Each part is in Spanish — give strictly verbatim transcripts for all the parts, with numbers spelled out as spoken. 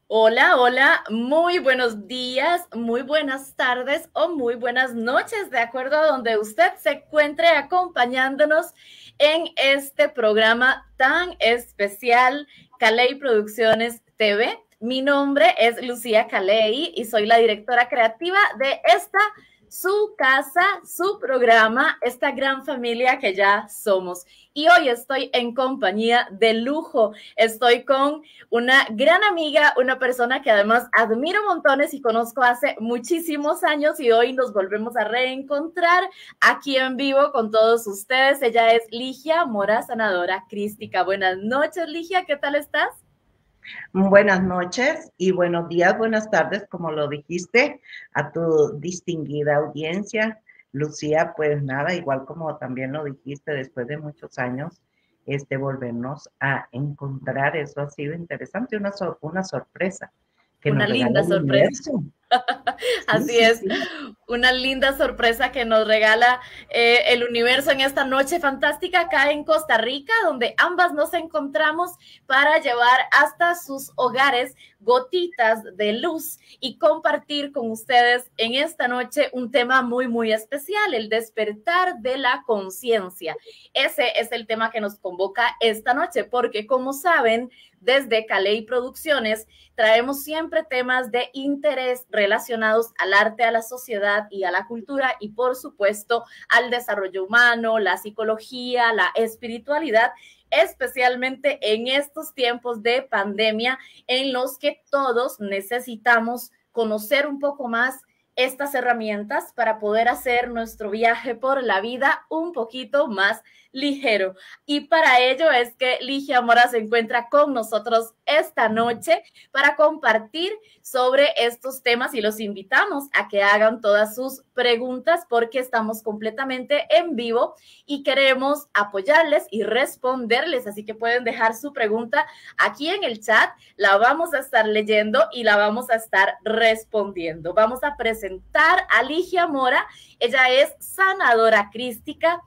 Hola, hola, muy buenos días, muy buenas tardes o muy buenas noches, de acuerdo a donde usted se encuentre acompañándonos en este programa tan especial, Calei Producciones T V. Mi nombre es Lucía Calei y soy la directora creativa de esta, su casa, su programa, esta gran familia que ya somos. Y hoy estoy en compañía de lujo. Estoy con una gran amiga, una persona que además admiro montones y conozco hace muchísimos años y hoy nos volvemos a reencontrar aquí en vivo con todos ustedes. Ella es Ligia Mora, sanadora crística. Buenas noches, Ligia, ¿qué tal estás? Buenas noches y buenos días, buenas tardes, como lo dijiste, a tu distinguida audiencia. Lucía, pues nada, igual como también lo dijiste, después de muchos años, este, volvernos a encontrar, eso ha sido interesante, una, sor una sorpresa que Una nos regala linda el sorpresa. universo. Sí, Así sí, es, sí. una linda sorpresa que nos regala eh, el universo en esta noche fantástica acá en Costa Rica, donde ambas nos encontramos para llevar hasta sus hogares gotitas de luz y compartir con ustedes en esta noche un tema muy, muy especial, el despertar de la conciencia. Ese es el tema que nos convoca esta noche, porque como saben, desde Calei Producciones traemos siempre temas de interés relacionados al arte, a la sociedad y a la cultura y por supuesto al desarrollo humano, la psicología, la espiritualidad, especialmente en estos tiempos de pandemia en los que todos necesitamos conocer un poco más estas herramientas para poder hacer nuestro viaje por la vida un poquito más ligero. Y para ello es que Ligia Mora se encuentra con nosotros esta noche para compartir sobre estos temas y los invitamos a que hagan todas sus preguntas porque estamos completamente en vivo y queremos apoyarles y responderles. Así que pueden dejar su pregunta aquí en el chat, la vamos a estar leyendo y la vamos a estar respondiendo. Vamos a presentar a Ligia Mora. Ella es sanadora crística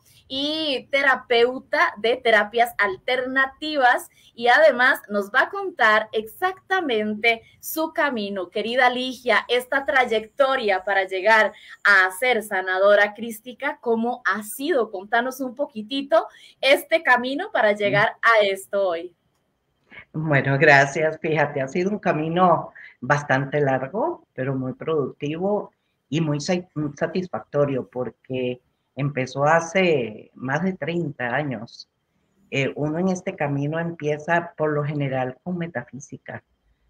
y terapeuta de terapias alternativas y además nos va a contar exactamente su camino. Querida Ligia, esta trayectoria para llegar a ser sanadora crística, ¿cómo ha sido? Contanos un poquitito este camino para llegar a esto hoy. Bueno, gracias. Fíjate, ha sido un camino bastante largo, pero muy productivo y muy satisfactorio porque empezó hace más de treinta años. Eh, uno en este camino empieza por lo general con metafísica,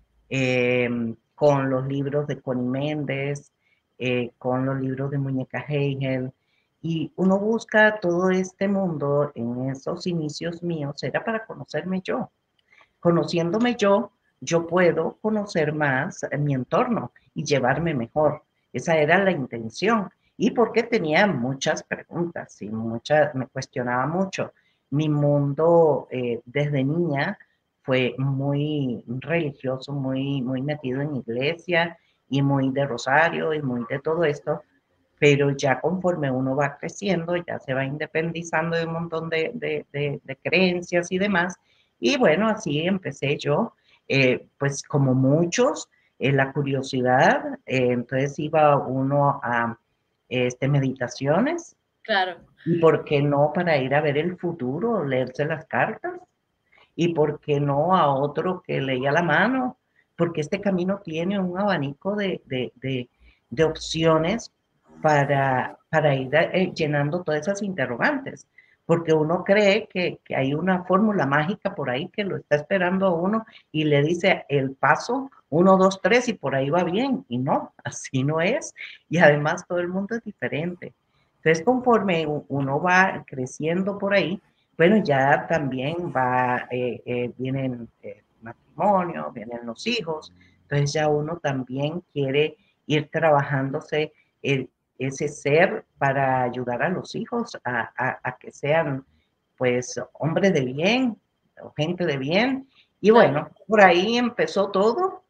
eh, con los libros de Connie Méndez, eh, con los libros de Muñeca Hegel, y uno busca todo este mundo en esos inicios míos, era para conocerme yo. Conociéndome yo, yo puedo conocer más mi entorno y llevarme mejor. Esa era la intención. Y porque tenía muchas preguntas y muchas, me cuestionaba mucho. Mi mundo eh, desde niña fue muy religioso, muy, muy metido en iglesia y muy de rosario y muy de todo esto, pero ya conforme uno va creciendo, ya se va independizando de un montón de, de, de, de creencias y demás, y bueno, así empecé yo, eh, pues como muchos, eh, la curiosidad, eh, entonces iba uno a este, meditaciones, Claro. y por qué no para ir a ver el futuro, leerse las cartas, y por qué no a otro que leía la mano, porque este camino tiene un abanico de, de, de, de opciones para, para ir eh, llenando todas esas interrogantes, porque uno cree que, que hay una fórmula mágica por ahí que lo está esperando a uno y le dice el paso uno, dos, tres y por ahí va bien, y no, así no es, y además todo el mundo es diferente. Entonces, conforme uno va creciendo por ahí, bueno, ya también va, eh, eh, vienen eh, matrimonio, vienen los hijos, entonces ya uno también quiere ir trabajándose el, ese ser para ayudar a los hijos a, a, a, que sean pues hombres de bien o gente de bien. Y Claro. bueno, por ahí empezó todo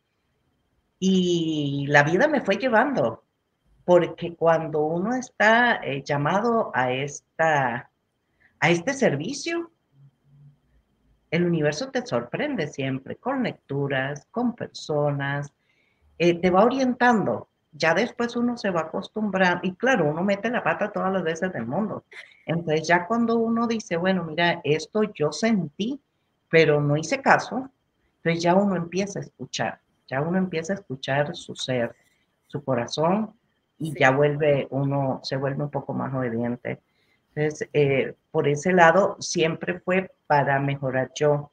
y la vida me fue llevando, porque cuando uno está eh, llamado a, esta, a este servicio, el universo te sorprende siempre con lecturas, con personas, eh, te va orientando. Ya después uno se va acostumbrando y claro, uno mete la pata todas las veces del mundo. Entonces ya cuando uno dice, bueno, mira, esto yo sentí, pero no hice caso, entonces ya uno empieza a escuchar, ya uno empieza a escuchar su ser, su corazón y ya Sí. vuelve uno, se vuelve un poco más obediente. Entonces, eh, por ese lado, siempre fue para mejorar yo.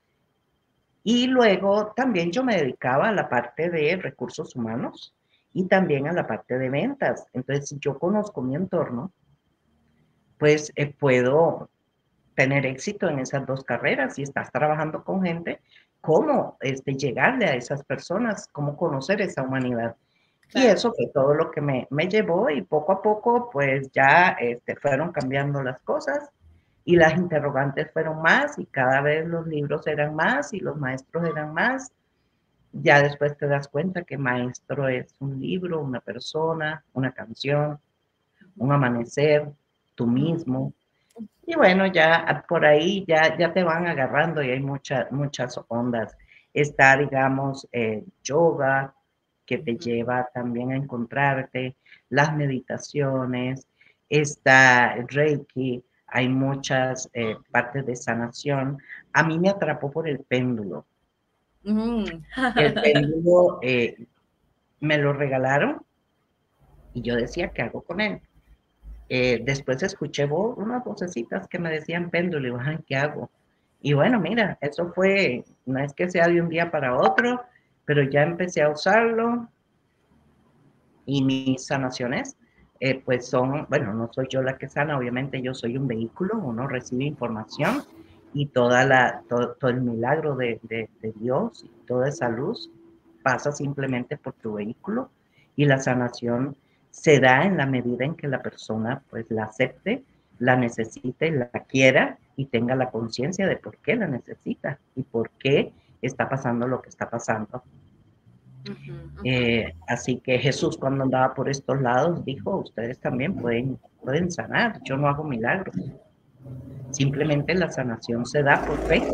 Y luego también yo me dedicaba a la parte de recursos humanos y también a la parte de ventas. Entonces, si yo conozco mi entorno, pues eh, puedo tener éxito en esas dos carreras. Si estás trabajando con gente, cómo este, llegarle a esas personas, cómo conocer esa humanidad. Y Claro. eso fue todo lo que me, me llevó y poco a poco pues ya este, fueron cambiando las cosas y las interrogantes fueron más y cada vez los libros eran más y los maestros eran más. Ya después te das cuenta que maestro es un libro, una persona, una canción, un amanecer, tú Mm. mismo. Y bueno, ya por ahí ya, ya te van agarrando y hay muchas muchas ondas. Está, digamos, eh, yoga, que te Ujú. lleva también a encontrarte, las meditaciones, está Reiki, hay muchas eh, partes de sanación. A mí me atrapó por el péndulo. Mm. El péndulo eh, me lo regalaron y yo decía, ¿qué hago con él? Eh, después escuché vo unas vocecitas que me decían péndulo y digo, ay, ¿qué hago? Y bueno, mira, eso fue, no es que sea de un día para otro, pero ya empecé a usarlo y mis sanaciones, eh, pues son, bueno, no soy yo la que sana, obviamente yo soy un vehículo, uno recibe información y toda la, todo, todo el milagro de, de, de Dios, toda esa luz pasa simplemente por tu vehículo y la sanación se da en la medida en que la persona pues la acepte, la necesite, la quiera y tenga la conciencia de por qué la necesita y por qué está pasando lo que está pasando. Ujú, ujú. Eh, así que Jesús cuando andaba por estos lados dijo, ustedes también pueden, pueden sanar, yo no hago milagros, simplemente la sanación se da por fe.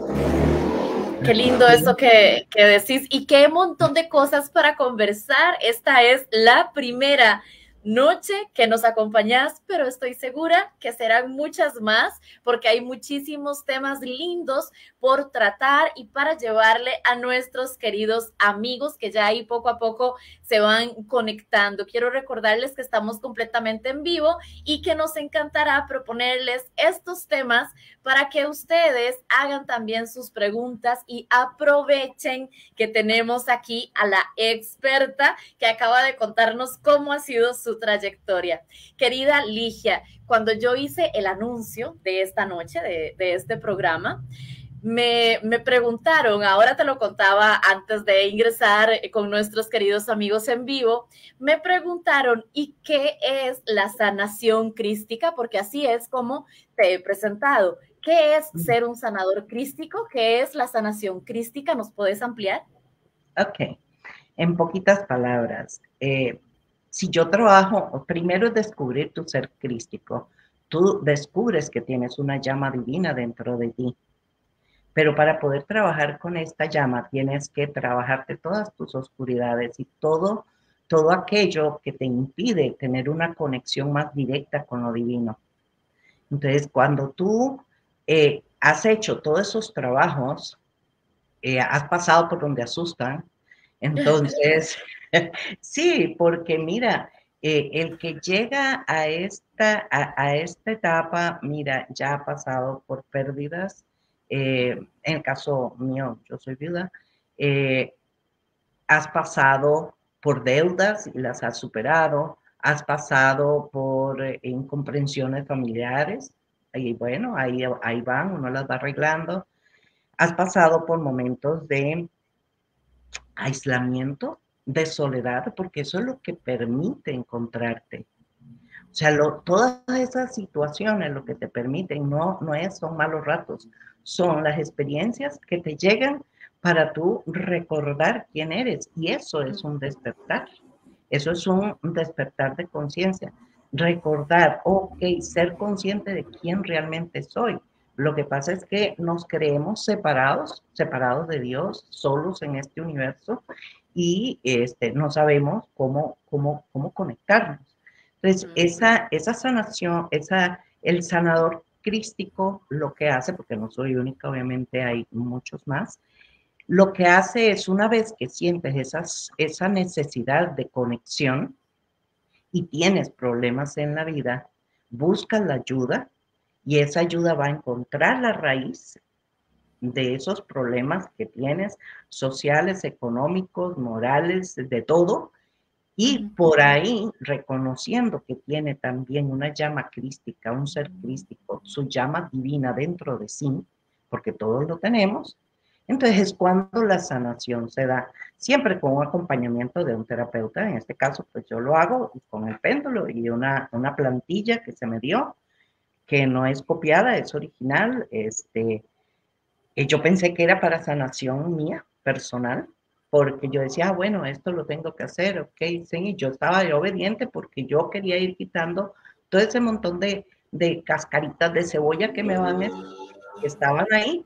Qué lindo Sí. eso que, que decís y qué montón de cosas para conversar. Esta es la primera noche que nos acompañás, pero estoy segura que serán muchas más porque hay muchísimos temas lindos por tratar y para llevarle a nuestros queridos amigos que ya ahí poco a poco se van conectando. Quiero recordarles que estamos completamente en vivo y que nos encantará proponerles estos temas para que ustedes hagan también sus preguntas y aprovechen que tenemos aquí a la experta que acaba de contarnos cómo ha sido su trayectoria. Querida Ligia, cuando yo hice el anuncio de esta noche, de, de este programa, me, me, preguntaron, ahora te lo contaba antes de ingresar con nuestros queridos amigos en vivo, me preguntaron, ¿y qué es la sanación crística? Porque así es como te he presentado. ¿Qué es ser un sanador crístico? ¿Qué es la sanación crística? ¿Nos puedes ampliar? Ok, en poquitas palabras, eh, si yo trabajo, primero es descubrir tu ser crístico, tú descubres que tienes una llama divina dentro de ti. Pero para poder trabajar con esta llama tienes que trabajarte todas tus oscuridades y todo, todo aquello que te impide tener una conexión más directa con lo divino. Entonces, cuando tú eh, has hecho todos esos trabajos, eh, has pasado por donde asustan, entonces, sí, porque mira, eh, el que llega a esta, a, a esta etapa, mira, ya ha pasado por pérdidas. Eh, en el caso mío, yo soy viuda. Eh, has pasado por deudas y las has superado. Has pasado por eh, incomprensiones familiares. Y bueno, ahí, ahí van, uno las va arreglando. Has pasado por momentos de aislamiento, de soledad, porque eso es lo que permite encontrarte. O sea, lo, todas esas situaciones lo que te permiten no, no es, son malos ratos, son las experiencias que te llegan para tú recordar quién eres. Y eso es un despertar. Eso es un despertar de conciencia. Recordar, ok, ser consciente de quién realmente soy. Lo que pasa es que nos creemos separados, separados de Dios, solos en este universo y este, no sabemos cómo, cómo, cómo conectarnos. Entonces, esa, esa sanación, esa, el sanador crístico lo que hace, porque no soy única, obviamente hay muchos más, lo que hace es una vez que sientes esas, esa necesidad de conexión y tienes problemas en la vida, buscas la ayuda y esa ayuda va a encontrar la raíz de esos problemas que tienes, sociales, económicos, morales, de todo, y por ahí, reconociendo que tiene también una llama crística, un ser crístico, su llama divina dentro de sí, porque todos lo tenemos, entonces es cuando la sanación se da, siempre con un acompañamiento de un terapeuta. En este caso, pues yo lo hago con el péndulo y una, una plantilla que se me dio, que no es copiada, es original. Este, yo pensé que era para sanación mía, personal, porque yo decía, ah, bueno, esto lo tengo que hacer, ok, sí, y yo estaba de obediente porque yo quería ir quitando todo ese montón de, de cascaritas de cebolla que me van, que estaban ahí.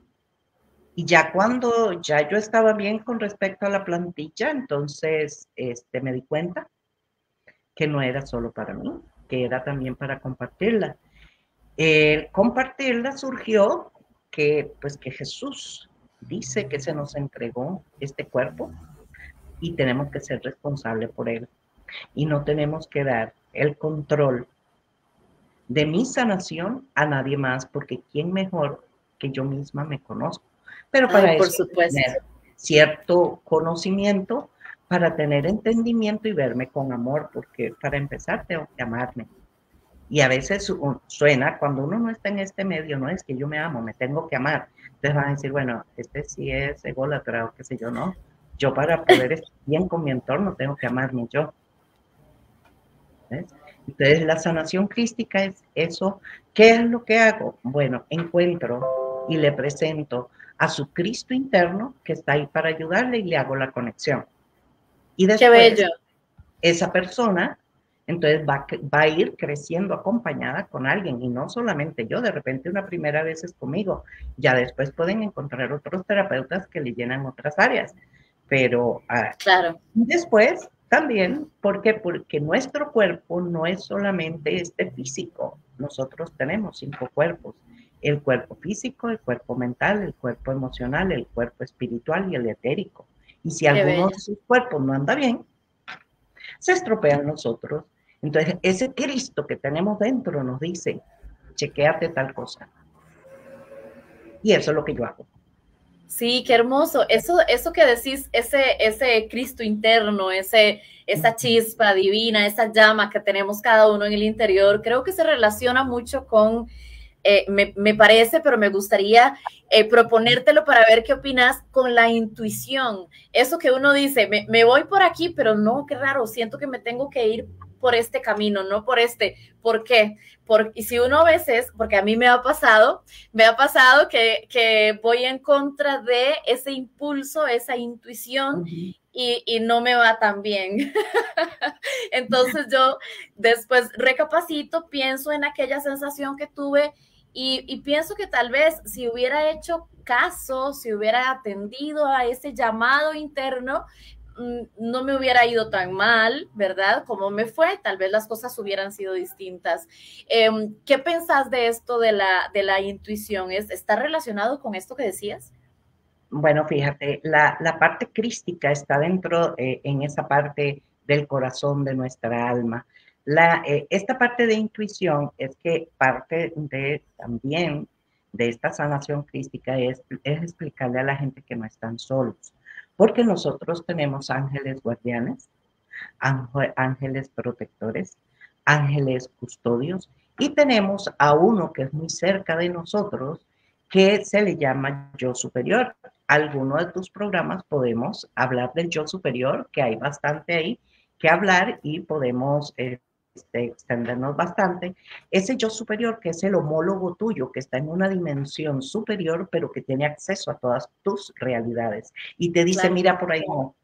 Y ya cuando ya yo estaba bien con respecto a la plantilla, entonces este, me di cuenta que no era solo para mí, que era también para compartirla. El compartirla surgió que, pues, que Jesús dice que se nos entregó este cuerpo y tenemos que ser responsables por él. Y no tenemos que dar el control de mi sanación a nadie más, porque ¿quién mejor que yo misma me conozco? Pero para Ay, por eso hay que supuesto. tener cierto conocimiento, para tener entendimiento y verme con amor, porque para empezar tengo que amarme. Y a veces suena, cuando uno no está en este medio, no es que yo me amo, me tengo que amar. Entonces van a decir, bueno, este sí es ególatra o qué sé yo, no. Yo para poder estar bien con mi entorno tengo que amarme yo. ¿Ves? Entonces la sanación crística es eso. ¿Qué es lo que hago? Bueno, encuentro y le presento a su Cristo interno que está ahí para ayudarle y le hago la conexión. Y después, qué bello. Esa persona entonces va, va a ir creciendo acompañada con alguien, y no solamente yo, de repente una primera vez es conmigo, ya después pueden encontrar otros terapeutas que le llenan otras áreas, pero ah, claro. después también, ¿por qué? Porque nuestro cuerpo no es solamente este físico, nosotros tenemos cinco cuerpos: el cuerpo físico, el cuerpo mental, el cuerpo emocional, el cuerpo espiritual y el etérico, y si alguno de sus cuerpos no anda bien, se estropean nosotros. Entonces, ese Cristo que tenemos dentro nos dice, chequéate tal cosa. Y eso es lo que yo hago. Sí, qué hermoso. Eso, eso que decís, ese, ese Cristo interno, ese, esa chispa divina, esa llama que tenemos cada uno en el interior, creo que se relaciona mucho con, eh, me, me parece, pero me gustaría eh, proponértelo para ver qué opinas, con la intuición. Eso que uno dice, me, me voy por aquí, pero no, qué raro, siento que me tengo que ir por este camino, no por este. ¿Por qué? Porque, y si uno a veces, porque a mí me ha pasado, me ha pasado que, que voy en contra de ese impulso, esa intuición, uh-huh. y, y no me va tan bien. Entonces yo después recapacito, pienso en aquella sensación que tuve y, y pienso que tal vez si hubiera hecho caso, si hubiera atendido a ese llamado interno, no me hubiera ido tan mal, ¿verdad? Como me fue, tal vez las cosas hubieran sido distintas. Eh, ¿Qué pensás de esto de la, de la intuición? ¿Es, ¿Está relacionado con esto que decías? Bueno, fíjate, la, la parte crística está dentro, eh, en esa parte del corazón de nuestra alma. La, eh, esta parte de intuición es que parte de también de esta sanación crística es, es explicarle a la gente que no están solos, porque nosotros tenemos ángeles guardianes, ángeles protectores, ángeles custodios, y tenemos a uno que es muy cerca de nosotros, que se le llama yo superior. Alguno de tus programas podemos hablar del yo superior, que hay bastante ahí que hablar y podemos eh, este, extendernos bastante. Ese yo superior, que es el homólogo tuyo, que está en una dimensión superior, pero que tiene acceso a todas tus realidades. Y te dice, claro, mira por ahí no.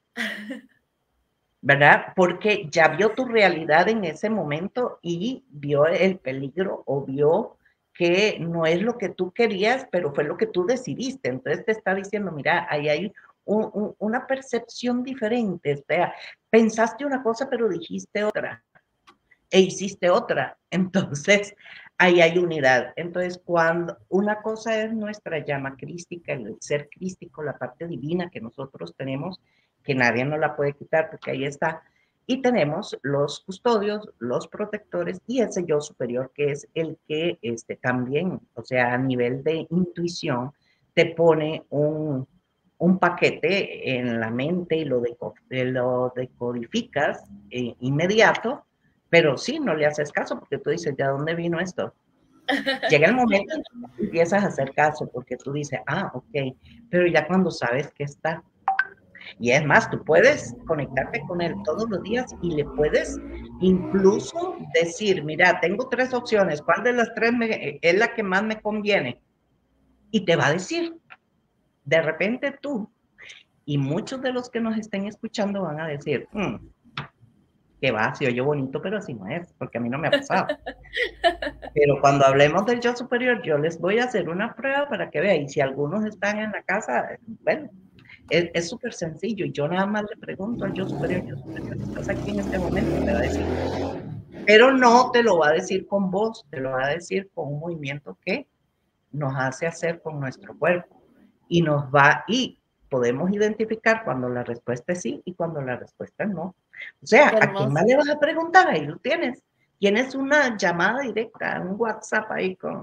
¿Verdad? Porque ya vio tu realidad en ese momento y vio el peligro o vio que no es lo que tú querías, pero fue lo que tú decidiste. Entonces te está diciendo, mira, ahí hay un, un, una percepción diferente. O sea, pensaste una cosa, pero dijiste otra e hiciste otra. Entonces, ahí hay unidad. Entonces, cuando una cosa es nuestra llama crística, el ser crístico, la parte divina que nosotros tenemos, que nadie nos la puede quitar porque ahí está. Y tenemos los custodios, los protectores y ese yo superior que es el que este, también, o sea, a nivel de intuición, te pone un, un paquete en la mente y lo, deco, lo decodificas eh, inmediato, pero sí, no le haces caso porque tú dices, ¿de dónde vino esto? Llega el momento en que empiezas a hacer caso porque tú dices, ah, ok, pero ya cuando sabes que está. Y es más, tú puedes conectarte con él todos los días y le puedes incluso decir, mira, tengo tres opciones, ¿cuál de las tres me, es la que más me conviene? Y te va a decir, de repente tú, y muchos de los que nos estén escuchando van a decir, hmm, que va, se oye bonito, pero así no es, porque a mí no me ha pasado. Pero cuando hablemos del yo superior, yo les voy a hacer una prueba para que vean, y si algunos están en la casa, bueno, es súper sencillo, y yo nada más le pregunto al yo superior, yo superior, ¿estás aquí en este momento? Te va a decir, pero no te lo va a decir con voz, te lo va a decir con un movimiento que nos hace hacer con nuestro cuerpo, y nos va, y podemos identificar cuando la respuesta es sí y cuando la respuesta es no. O sea, ¿a quién más le vas a preguntar? Ahí lo tienes. Tienes una llamada directa, un WhatsApp ahí con,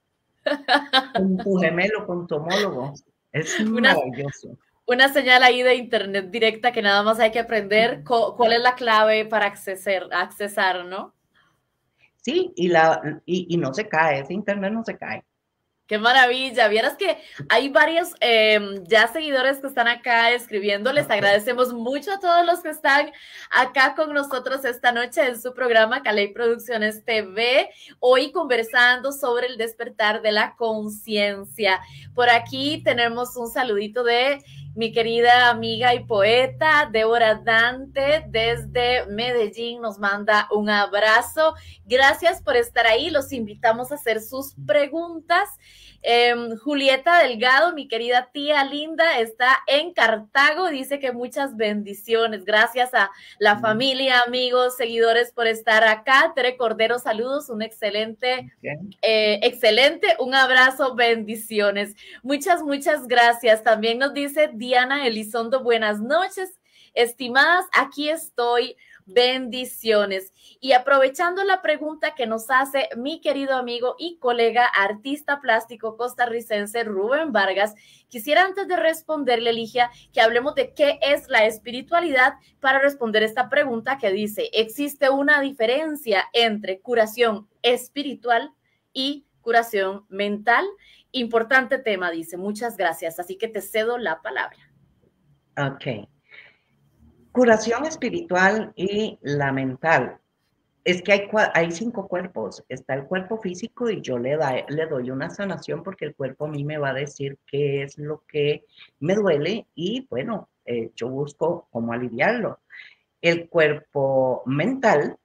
con tu gemelo, con tu homólogo. Es una, maravilloso. Una señal ahí de internet directa que nada más hay que aprender cuál es la clave para accesar, accesar, ¿no? Sí, y, la, y, y no se cae, ese internet no se cae. Qué maravilla. Vieras que hay varios eh, ya seguidores que están acá escribiendo. Les agradecemos mucho a todos los que están acá con nosotros esta noche en su programa Caley Producciones T V. Hoy conversando sobre el despertar de la conciencia. Por aquí tenemos un saludito de mi querida amiga y poeta Débora Dante desde Medellín. Nos manda un abrazo. Gracias por estar ahí. Los invitamos a hacer sus preguntas. Eh, Julieta Delgado, mi querida tía linda, está en Cartago, dice que muchas bendiciones, gracias a la familia, amigos, seguidores por estar acá. Tere Cordero, saludos, un excelente, eh, excelente, un abrazo, bendiciones. Muchas, muchas gracias. También nos dice Diana Elizondo, buenas noches, estimadas, aquí estoy. Bendiciones. Y aprovechando la pregunta que nos hace mi querido amigo y colega artista plástico costarricense Rubén Vargas, quisiera antes de responderle, Ligia, que hablemos de qué es la espiritualidad para responder esta pregunta que dice, ¿existe una diferencia entre curación espiritual y curación mental? Importante tema, dice. Muchas gracias. Así que te cedo la palabra. Ok. Curación espiritual y la mental. Es que hay, hay cinco cuerpos. Está el cuerpo físico y yo le, da, le doy una sanación porque el cuerpo a mí me va a decir qué es lo que me duele y bueno, eh, yo busco cómo aliviarlo. El cuerpo mental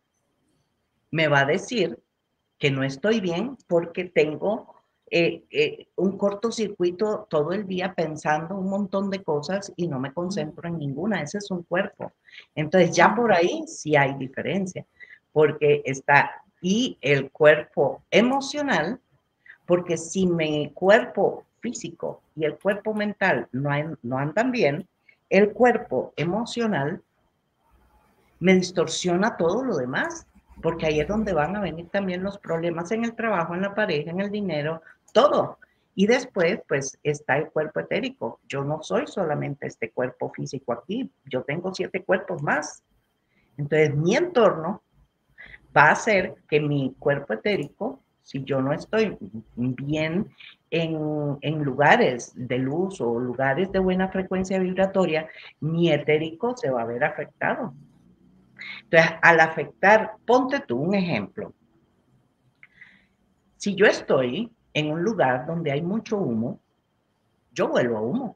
me va a decir que no estoy bien porque tengo Eh, eh, un cortocircuito todo el día pensando un montón de cosas y no me concentro en ninguna. Ese es un cuerpo. Entonces ya por ahí sí hay diferencia, porque está y el cuerpo emocional, porque si mi cuerpo físico y el cuerpo mental no, hay, no andan bien, el cuerpo emocional me distorsiona todo lo demás, porque ahí es donde van a venir también los problemas en el trabajo, en la pareja, en el dinero, todo. Y después, pues, está el cuerpo etérico. Yo no soy solamente este cuerpo físico aquí, yo tengo siete cuerpos más. Entonces, mi entorno va a hacer que mi cuerpo etérico, si yo no estoy bien en, en lugares de luz o lugares de buena frecuencia vibratoria, mi etérico se va a ver afectado. Entonces, al afectar, ponte tú un ejemplo. Si yo estoy en un lugar donde hay mucho humo, yo vuelvo a humo.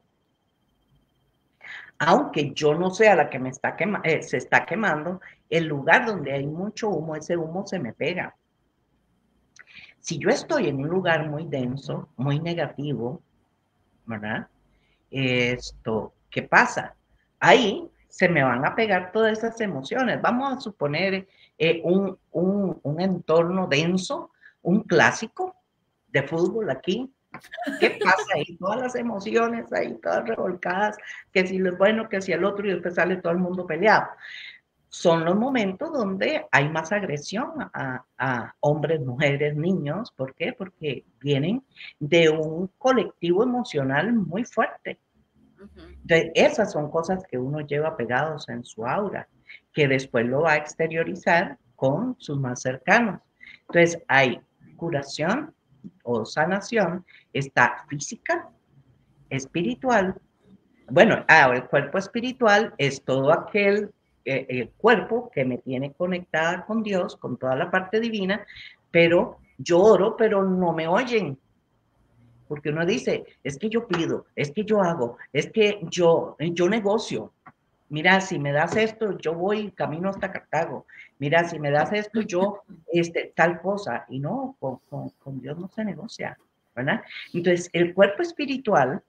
Aunque yo no sea la que me está quema, eh, se está quemando, el lugar donde hay mucho humo, ese humo se me pega. Si yo estoy en un lugar muy denso, muy negativo, ¿verdad? Esto, ¿qué pasa? Ahí se me van a pegar todas esas emociones. Vamos a suponer eh, un, un, un entorno denso, un clásico de fútbol aquí. ¿Qué pasa ahí? Todas las emociones ahí, todas revolcadas, que si lo es bueno, que si el otro, y después sale todo el mundo peleado. Son los momentos donde hay más agresión a, a hombres, mujeres, niños. ¿Por qué? Porque vienen de un colectivo emocional muy fuerte. Entonces, esas son cosas que uno lleva pegados en su aura, que después lo va a exteriorizar con sus más cercanos. Entonces, hay curación o sanación, está física, espiritual. Bueno, ah, el cuerpo espiritual es todo aquel eh, el cuerpo que me tiene conectada con Dios, con toda la parte divina, pero yo oro, pero no me oyen. Porque uno dice, es que yo pido, es que yo hago, es que yo, yo negocio. Mira, si me das esto, yo voy camino hasta Cartago. Mira, si me das esto, yo, este, tal cosa. Y no, con, con, con Dios no se negocia, ¿verdad? Entonces, el cuerpo espiritual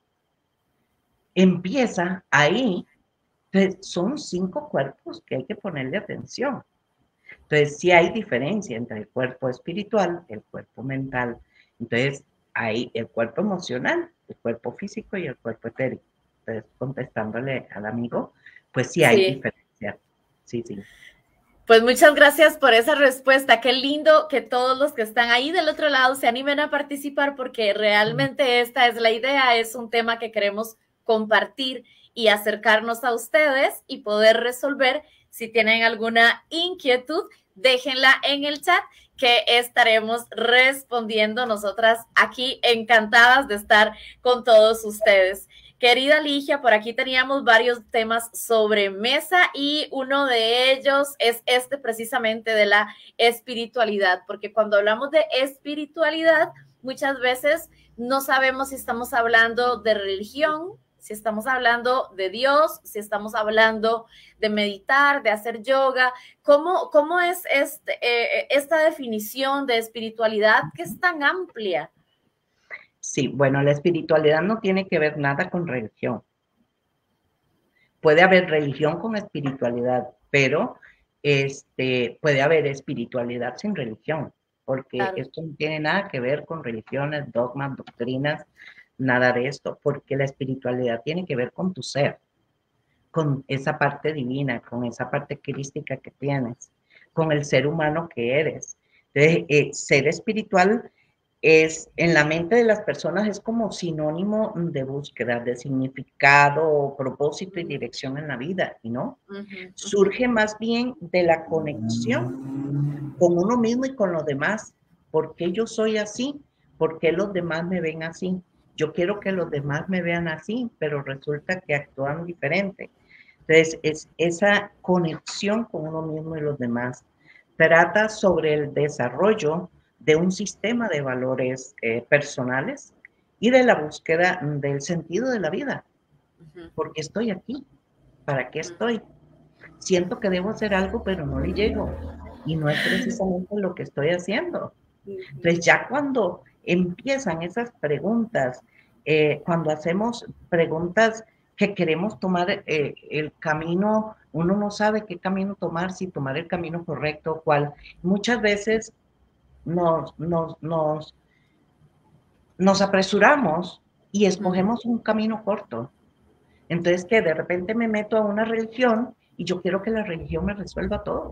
empieza ahí. Entonces, son cinco cuerpos que hay que ponerle atención. Entonces, sí hay diferencia entre el cuerpo espiritual, el cuerpo mental. Entonces, hay el cuerpo emocional, el cuerpo físico y el cuerpo etérico. Entonces, contestándole al amigo, pues sí hay Sí. diferencia. Sí, sí. Pues muchas gracias por esa respuesta. Qué lindo que todos los que están ahí del otro lado se animen a participar, porque realmente esta es la idea, es un tema que queremos compartir y acercarnos a ustedes y poder resolver. Si tienen alguna inquietud, déjenla en el chat que estaremos respondiendo nosotras aquí, encantadas de estar con todos ustedes. Querida Ligia, por aquí teníamos varios temas sobre mesa y uno de ellos es este precisamente de la espiritualidad, porque cuando hablamos de espiritualidad, muchas veces no sabemos si estamos hablando de religión, si estamos hablando de Dios, si estamos hablando de meditar, de hacer yoga. ¿Cómo, cómo es este, eh, esta definición de espiritualidad que es tan amplia? Sí, bueno, la espiritualidad no tiene que ver nada con religión. Puede haber religión con espiritualidad, pero este, puede haber espiritualidad sin religión, porque Claro. esto no tiene nada que ver con religiones, dogmas, doctrinas, nada de esto, porque la espiritualidad tiene que ver con tu ser, con esa parte divina, con esa parte crística que tienes, con el ser humano que eres. Entonces, eh, ser espiritual es, en la mente de las personas es como sinónimo de búsqueda, de significado, propósito y dirección en la vida, ¿y no? Uh -huh, Surge uh -huh. más bien de la conexión con uno mismo y con los demás. ¿Por qué yo soy así? ¿Por qué los demás me ven así? Yo quiero que los demás me vean así, pero resulta que actúan diferente. Entonces, es esa conexión con uno mismo y los demás. Trata sobre el desarrollo de un sistema de valores eh, personales y de la búsqueda del sentido de la vida. ¿Por qué estoy aquí? ¿Para qué estoy? Siento que debo hacer algo, pero no le llego. Y no es precisamente lo que estoy haciendo. Entonces, ya cuando empiezan esas preguntas, eh, cuando hacemos preguntas que queremos tomar eh, el camino, uno no sabe qué camino tomar, si tomar el camino correcto o cuál. Muchas veces nos, nos, nos, nos apresuramos y escogemos un camino corto. Entonces, que de repente me meto a una religión y yo quiero que la religión me resuelva todo.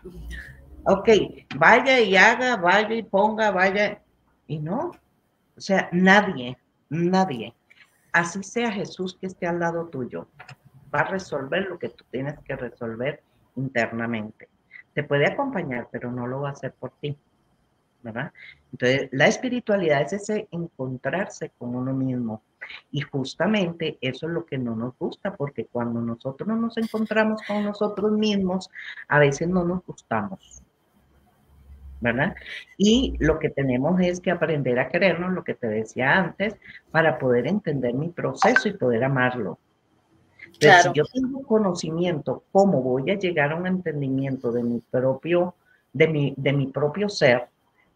Ok, vaya y haga, vaya y ponga, vaya. Y no, o sea, nadie, nadie, así sea Jesús que esté al lado tuyo, va a resolver lo que tú tienes que resolver internamente. Te puede acompañar, pero no lo va a hacer por ti, ¿verdad? Entonces, la espiritualidad es ese encontrarse con uno mismo. Y justamente eso es lo que no nos gusta, porque cuando nosotros nos encontramos con nosotros mismos, a veces no nos gustamos, ¿verdad? Y lo que tenemos es que aprender a querernos, lo que te decía antes, para poder entender mi proceso y poder amarlo. Entonces, claro, si yo tengo conocimiento, ¿cómo voy a llegar a un entendimiento de mi propio, de mi, de mi propio ser?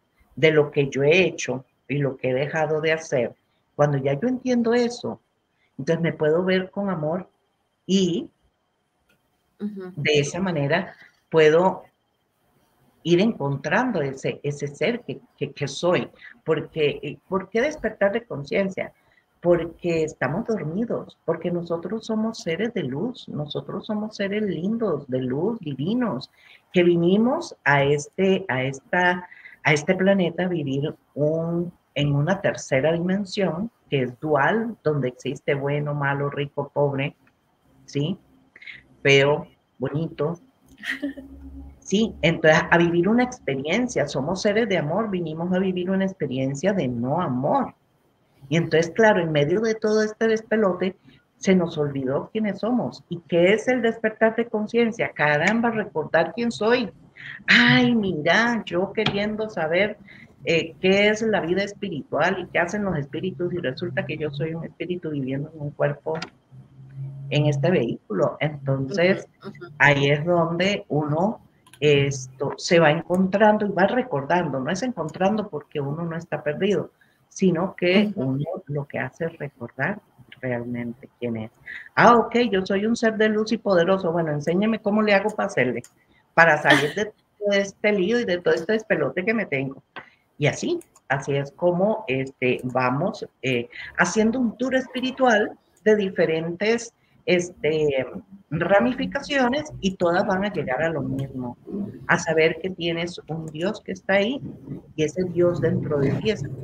de lo que yo he hecho y lo que he dejado de hacer, cuando ya yo entiendo eso, entonces me puedo ver con amor y uh-huh. de esa manera puedo ir encontrando ese, ese ser que, que, que soy. Porque, ¿por qué despertar de conciencia? Porque estamos dormidos, porque nosotros somos seres de luz, nosotros somos seres lindos, de luz, divinos, que vinimos a este, a esta, a este planeta a vivir un, en una tercera dimensión, que es dual, donde existe bueno, malo, rico, pobre, ¿sí? Feo, bonito. Sí, entonces a vivir una experiencia, somos seres de amor, vinimos a vivir una experiencia de no amor. Y entonces, claro, en medio de todo este despelote, se nos olvidó quiénes somos. ¿Y qué es el despertar de conciencia? Caramba, recordar quién soy. Ay, mira, yo queriendo saber eh, qué es la vida espiritual y qué hacen los espíritus, y resulta que yo soy un espíritu viviendo en un cuerpo, en este vehículo. Entonces, uh-huh, uh-huh. ahí es donde uno esto se va encontrando y va recordando. No es encontrando porque uno no está perdido, sino que uh-huh. uno lo que hace es recordar realmente quién es. Ah, ok, yo soy un ser de luz y poderoso. Bueno, enséñeme cómo le hago para hacerle, para salir de todo este lío y de todo este despelote que me tengo. Y así, así es como este, vamos eh, haciendo un tour espiritual de diferentes este, ramificaciones, y todas van a llegar a lo mismo, a saber que tienes un Dios que está ahí, y ese Dios dentro de ti es,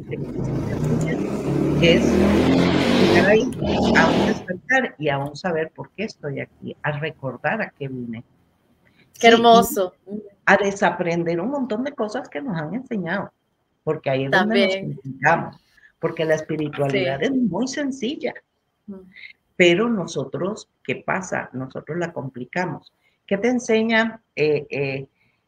es llegar ahí a un despertar y a un saber por qué estoy aquí, a recordar a qué vine. Qué sí, hermoso. A desaprender un montón de cosas que nos han enseñado, porque ahí es También. donde nos encontramos, porque la espiritualidad sí. es muy sencilla. Mm. Pero nosotros, ¿qué pasa? Nosotros la complicamos. ¿Qué te enseña? Eh, eh,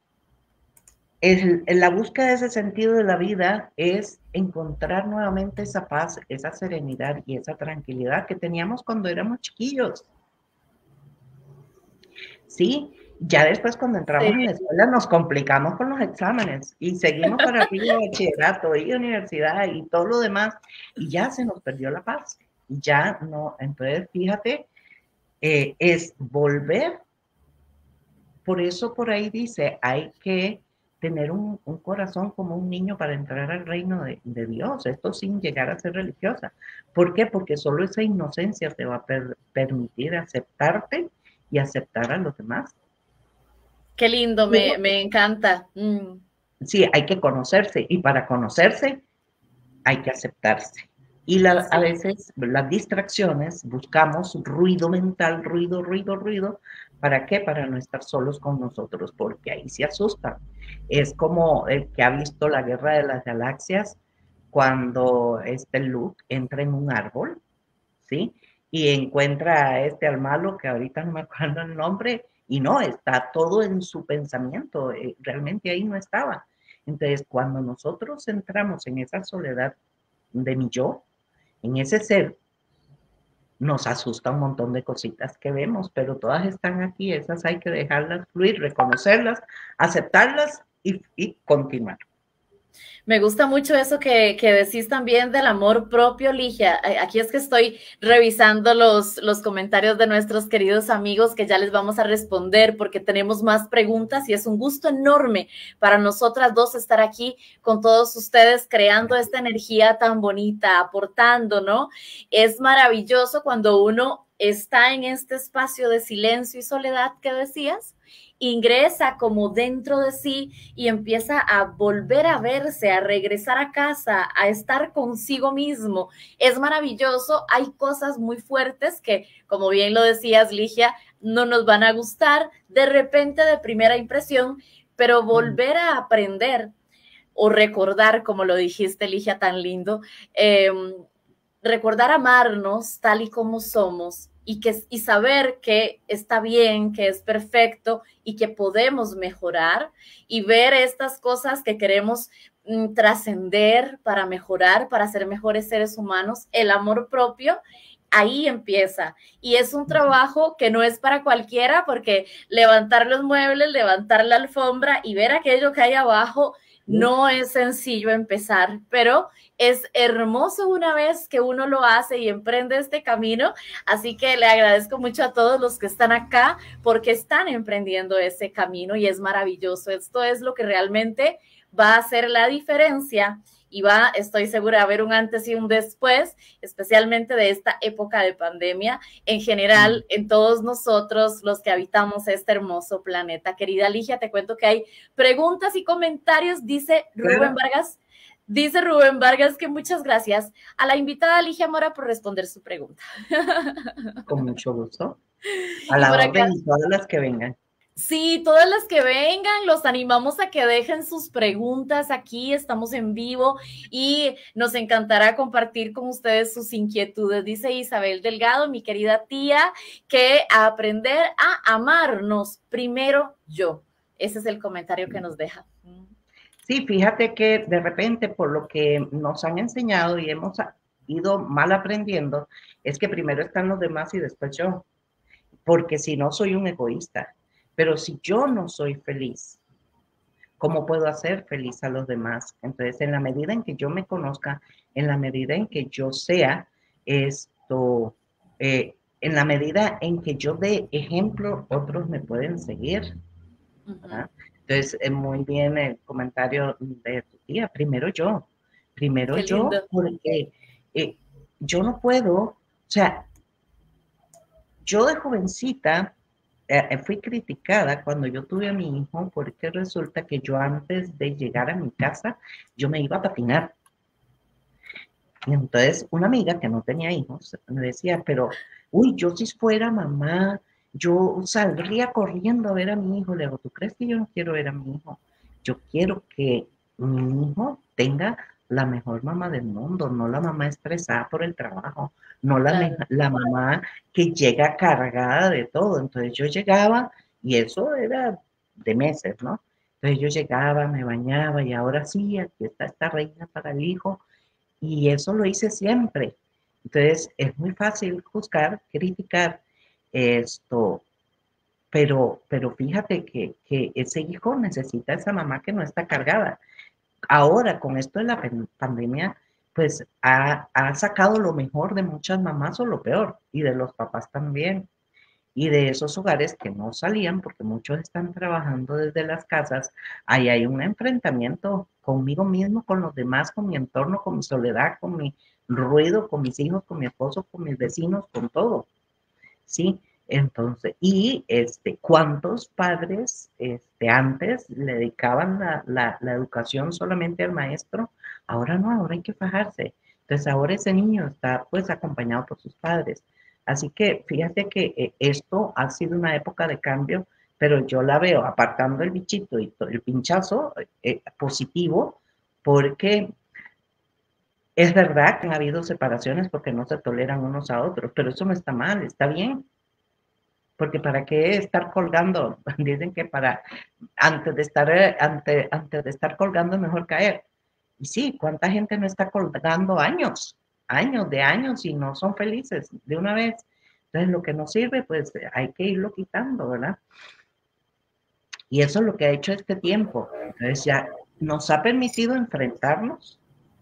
el, la búsqueda de ese sentido de la vida es encontrar nuevamente esa paz, esa serenidad y esa tranquilidad que teníamos cuando éramos chiquillos. Sí, ya después cuando entramos sí. en la escuela nos complicamos con los exámenes y seguimos para arriba de bachillerato y universidad y todo lo demás, y ya se nos perdió la paz. Ya no, entonces fíjate, eh, es volver. Por eso por ahí dice, hay que tener un, un corazón como un niño para entrar al reino de, de Dios, esto sin llegar a ser religiosa. ¿Por qué? Porque solo esa inocencia te va a per, permitir aceptarte y aceptar a los demás. Qué lindo, me, me encanta. Mm. Sí, hay que conocerse, y para conocerse hay que aceptarse. Y la, sí. a veces las distracciones, buscamos ruido mental, ruido, ruido, ruido. ¿Para qué? Para no estar solos con nosotros, porque ahí se asustan. Es como el que ha visto la Guerra de las Galaxias, cuando este Luke entra en un árbol, ¿sí? Y encuentra a este al malo, que ahorita no me acuerdo el nombre, y no, está todo en su pensamiento, eh, realmente ahí no estaba. Entonces, cuando nosotros entramos en esa soledad de mi yo, en ese ser, nos asusta un montón de cositas que vemos, pero todas están aquí, esas hay que dejarlas fluir, reconocerlas, aceptarlas y, y continuar. Me gusta mucho eso que, que decís también del amor propio, Ligia. Aquí es que estoy revisando los, los comentarios de nuestros queridos amigos, que ya les vamos a responder porque tenemos más preguntas, y es un gusto enorme para nosotras dos estar aquí con todos ustedes creando esta energía tan bonita, aportando, ¿no? Es maravilloso cuando uno está en este espacio de silencio y soledad que decías, ingresa como dentro de sí y empieza a volver a verse, a regresar a casa, a estar consigo mismo. Es maravilloso. Hay cosas muy fuertes que, como bien lo decías, Ligia, no nos van a gustar de repente de primera impresión, pero volver a aprender o recordar, como lo dijiste, Ligia, tan lindo, eh, recordar amarnos tal y como somos, y, que, y saber que está bien, que es perfecto y que podemos mejorar, y ver estas cosas que queremos mm, trascender para mejorar, para ser mejores seres humanos. El amor propio ahí empieza, y es un trabajo que no es para cualquiera, porque levantar los muebles, levantar la alfombra y ver aquello que hay abajo No es sencillo empezar, pero es hermoso una vez que uno lo hace y emprende este camino. Así que le agradezco mucho a todos los que están acá porque están emprendiendo ese camino y es maravilloso. Esto es lo que realmente va a hacer la diferencia y va, estoy segura, de haber un antes y un después, especialmente de esta época de pandemia, en general, en todos nosotros los que habitamos este hermoso planeta. Querida Ligia, te cuento que hay preguntas y comentarios, dice Rubén Vargas, dice Rubén Vargas que muchas gracias a la invitada Ligia Mora por responder su pregunta. Con mucho gusto. A la orden y todas las que vengan. Sí, todas las que vengan, los animamos a que dejen sus preguntas aquí, estamos en vivo y nos encantará compartir con ustedes sus inquietudes. Dice Isabel Delgado, mi querida tía, que a aprender a amarnos primero yo. Ese es el comentario que nos deja. Sí, fíjate que de repente por lo que nos han enseñado y hemos ido mal aprendiendo, es que primero están los demás y después yo, porque si no soy un egoísta. Pero si yo no soy feliz, ¿cómo puedo hacer feliz a los demás? Entonces, en la medida en que yo me conozca, en la medida en que yo sea esto, eh, en la medida en que yo dé ejemplo, otros me pueden seguir. ¿Verdad? Entonces, eh, muy bien el comentario de tu tía. Primero yo, primero yo, porque eh, yo no puedo, o sea, yo de jovencita, Eh, fui criticada cuando yo tuve a mi hijo porque resulta que yo antes de llegar a mi casa, yo me iba a patinar. Y entonces una amiga que no tenía hijos me decía, pero, uy, yo si fuera mamá, yo saldría corriendo a ver a mi hijo. Le digo, ¿tú crees que yo no quiero ver a mi hijo? Yo quiero que mi hijo tenga la mejor mamá del mundo, no la mamá estresada por el trabajo, no la, claro. la mamá que llega cargada de todo. Entonces yo llegaba y eso era de meses, ¿no? Entonces yo llegaba, me bañaba y ahora sí, aquí está esta reina para el hijo y eso lo hice siempre. Entonces es muy fácil juzgar, criticar esto, pero, pero fíjate que, que ese hijo necesita esa mamá que no está cargada. Ahora, con esto de la pandemia, pues ha, ha sacado lo mejor de muchas mamás o lo peor, y de los papás también, y de esos hogares que no salían, porque muchos están trabajando desde las casas, ahí hay un enfrentamiento conmigo mismo, con los demás, con mi entorno, con mi soledad, con mi ruido, con mis hijos, con mi esposo, con mis vecinos, con todo, ¿sí? Entonces, y este, ¿cuántos padres este, antes le dedicaban la, la, la educación solamente al maestro? Ahora no, ahora hay que fajarse. Entonces, ahora ese niño está pues acompañado por sus padres. Así que fíjate que eh, esto ha sido una época de cambio, pero yo la veo apartando el bichito y el pinchazo eh, positivo, porque es verdad que han habido separaciones porque no se toleran unos a otros, pero eso no está mal, está bien. Porque para qué estar colgando, dicen que para, antes de estar, antes, antes de estar colgando es mejor caer. Y sí, ¿cuánta gente no está colgando años, años de años y no son felices de una vez? Entonces lo que nos sirve, pues hay que irlo quitando, ¿verdad? Y eso es lo que ha hecho este tiempo. Entonces ya nos ha permitido enfrentarnos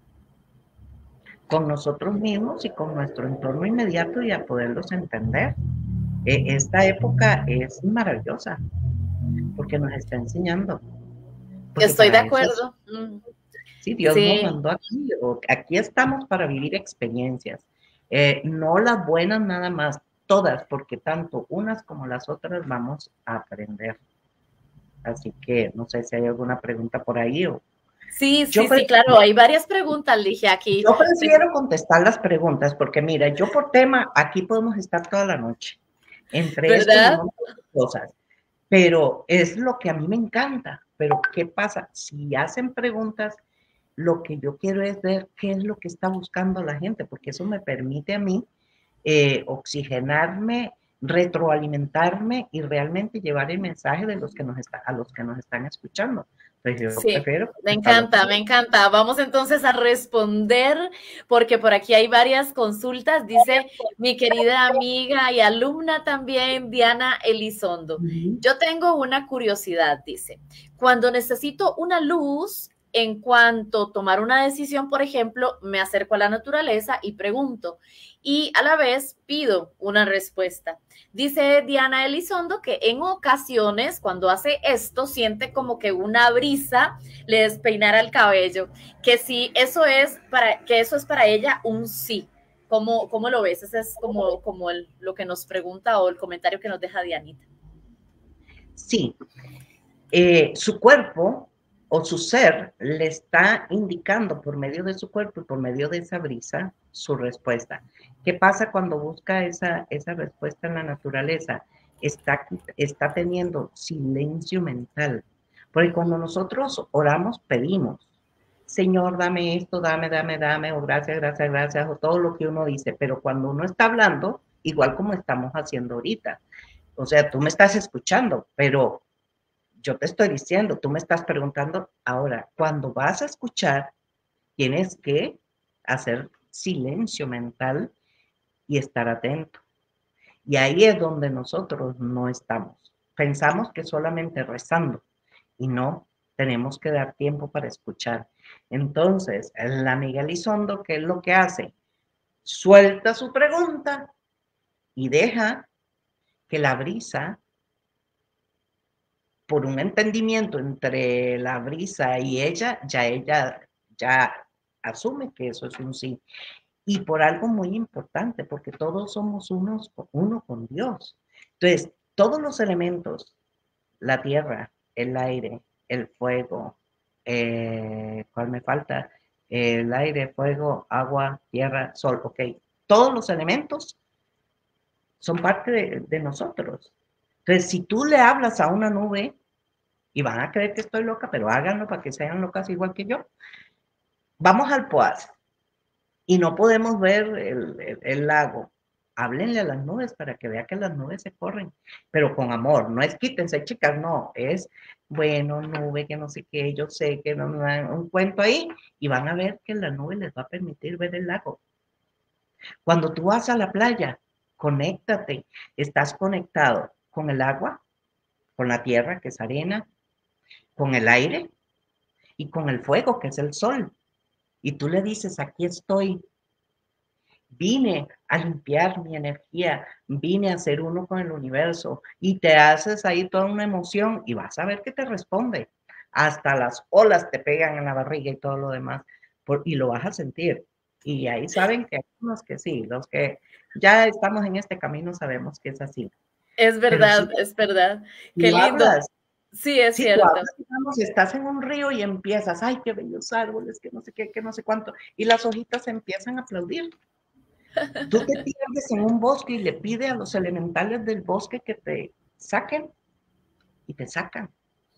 con nosotros mismos y con nuestro entorno inmediato y a poderlos entender. Esta época es maravillosa porque nos está enseñando. Estoy de acuerdo. Es, sí, Dios sí. nos mandó aquí. Aquí estamos para vivir experiencias, eh, no las buenas nada más, todas, porque tanto unas como las otras vamos a aprender. Así que no sé si hay alguna pregunta por ahí o... Sí, sí, sí, claro, hay varias preguntas, dije aquí. Yo prefiero contestar las preguntas porque mira, yo por tema, aquí podemos estar toda la noche. Entre estas cosas, pero es lo que a mí me encanta. Pero ¿qué pasa? Si hacen preguntas, lo que yo quiero es ver qué es lo que está buscando la gente, porque eso me permite a mí eh, oxigenarme, retroalimentarme y realmente llevar el mensaje de los que nos está, a los que nos están escuchando. Entonces yo sí, prefiero me encanta, me encanta. Vamos entonces a responder, porque por aquí hay varias consultas. Dice mi querida amiga y alumna también, Diana Elizondo. Uh-huh. Yo tengo una curiosidad, dice. Cuando necesito una luz en cuanto a tomar una decisión, por ejemplo, me acerco a la naturaleza y pregunto, y a la vez pido una respuesta. Dice Diana Elizondo que en ocasiones cuando hace esto siente como que una brisa le despeinara el cabello, que sí, eso es para, que eso es para ella un sí. ¿Cómo, cómo lo ves? Ese es como, como el, lo que nos pregunta o el comentario que nos deja Dianita. Sí, eh, su cuerpo o su ser le está indicando por medio de su cuerpo y por medio de esa brisa su respuesta. ¿Qué pasa cuando busca esa, esa respuesta en la naturaleza? Está, está teniendo silencio mental. Porque cuando nosotros oramos, pedimos, Señor, dame esto, dame, dame, dame, o gracias, gracias, gracias, o todo lo que uno dice. Pero cuando uno está hablando, igual como estamos haciendo ahorita, o sea, tú me estás escuchando, pero yo te estoy diciendo, tú me estás preguntando, ahora, cuando vas a escuchar, tienes que hacer silencio mental y estar atento. Y ahí es donde nosotros no estamos. Pensamos que solamente rezando y no, tenemos que dar tiempo para escuchar. Entonces, la amiga Elizondo, ¿qué es lo que hace? Suelta su pregunta y deja que la brisa, por un entendimiento entre la brisa y ella, ya ella ya asume que eso es un sí. Y por algo muy importante, porque todos somos unos, uno con Dios. Entonces, todos los elementos, la tierra, el aire, el fuego, eh, ¿cuál me falta? El aire, fuego, agua, tierra, sol, ok. Todos los elementos son parte de, de nosotros. Entonces, si tú le hablas a una nube, y van a creer que estoy loca, pero háganlo para que sean locas igual que yo. Vamos al Poás y no podemos ver el, el, el lago. Háblenle a las nubes para que vea que las nubes se corren, pero con amor. No es quítense, chicas, no. Es, bueno, nube, que no sé qué, yo sé que no, no, un cuento ahí, y van a ver que la nube les va a permitir ver el lago. Cuando tú vas a la playa, conéctate. Estás conectado con el agua, con la tierra, que es arena, con el aire y con el fuego, que es el sol. Y tú le dices, aquí estoy, vine a limpiar mi energía, vine a ser uno con el universo, y te haces ahí toda una emoción y vas a ver que te responde. Hasta las olas te pegan en la barriga y todo lo demás, por, y lo vas a sentir. Y ahí saben que hay unos que sí, los que ya estamos en este camino sabemos que es así. Es verdad, sí, es verdad. Qué lindo. Hablas, sí, es sí, cierto. Tú hablas, digamos, estás en un río y empiezas, ay, qué bellos árboles, que no sé qué, que no sé cuánto, y las hojitas empiezan a aplaudir. Tú te pierdes en un bosque y le pides a los elementales del bosque que te saquen y te sacan.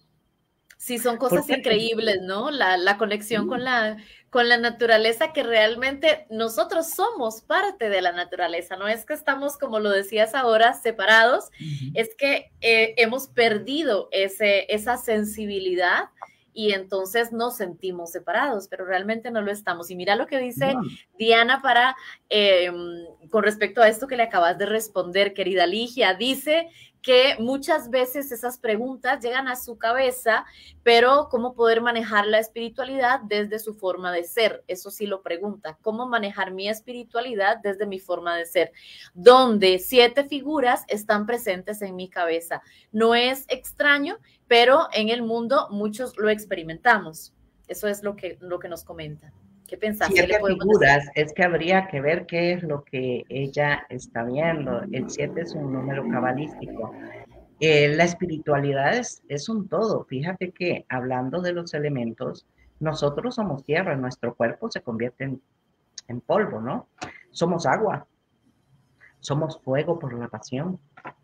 Sí, son cosas increíbles, ¿no? La, la conexión sí. con, la, con la naturaleza, que realmente nosotros somos parte de la naturaleza, no es que estamos, como lo decías ahora, separados, uh-huh. es que eh, hemos perdido ese, esa sensibilidad y entonces nos sentimos separados, pero realmente no lo estamos. Y mira lo que dice no. Diana para, eh, con respecto a esto que le acabas de responder, querida Ligia, dice que muchas veces esas preguntas llegan a su cabeza, pero cómo poder manejar la espiritualidad desde su forma de ser. Eso sí lo pregunta, ¿cómo manejar mi espiritualidad desde mi forma de ser? Donde siete figuras están presentes en mi cabeza. No es extraño, pero en el mundo muchos lo experimentamos. Eso es lo que, lo que nos comenta. ¿Qué pensás? Siete figuras, decir? Es que habría que ver qué es lo que ella está viendo. El siete es un número cabalístico. Eh, la espiritualidad es, es un todo. Fíjate que hablando de los elementos, nosotros somos tierra, nuestro cuerpo se convierte en, en polvo, ¿no? Somos agua, somos fuego por la pasión,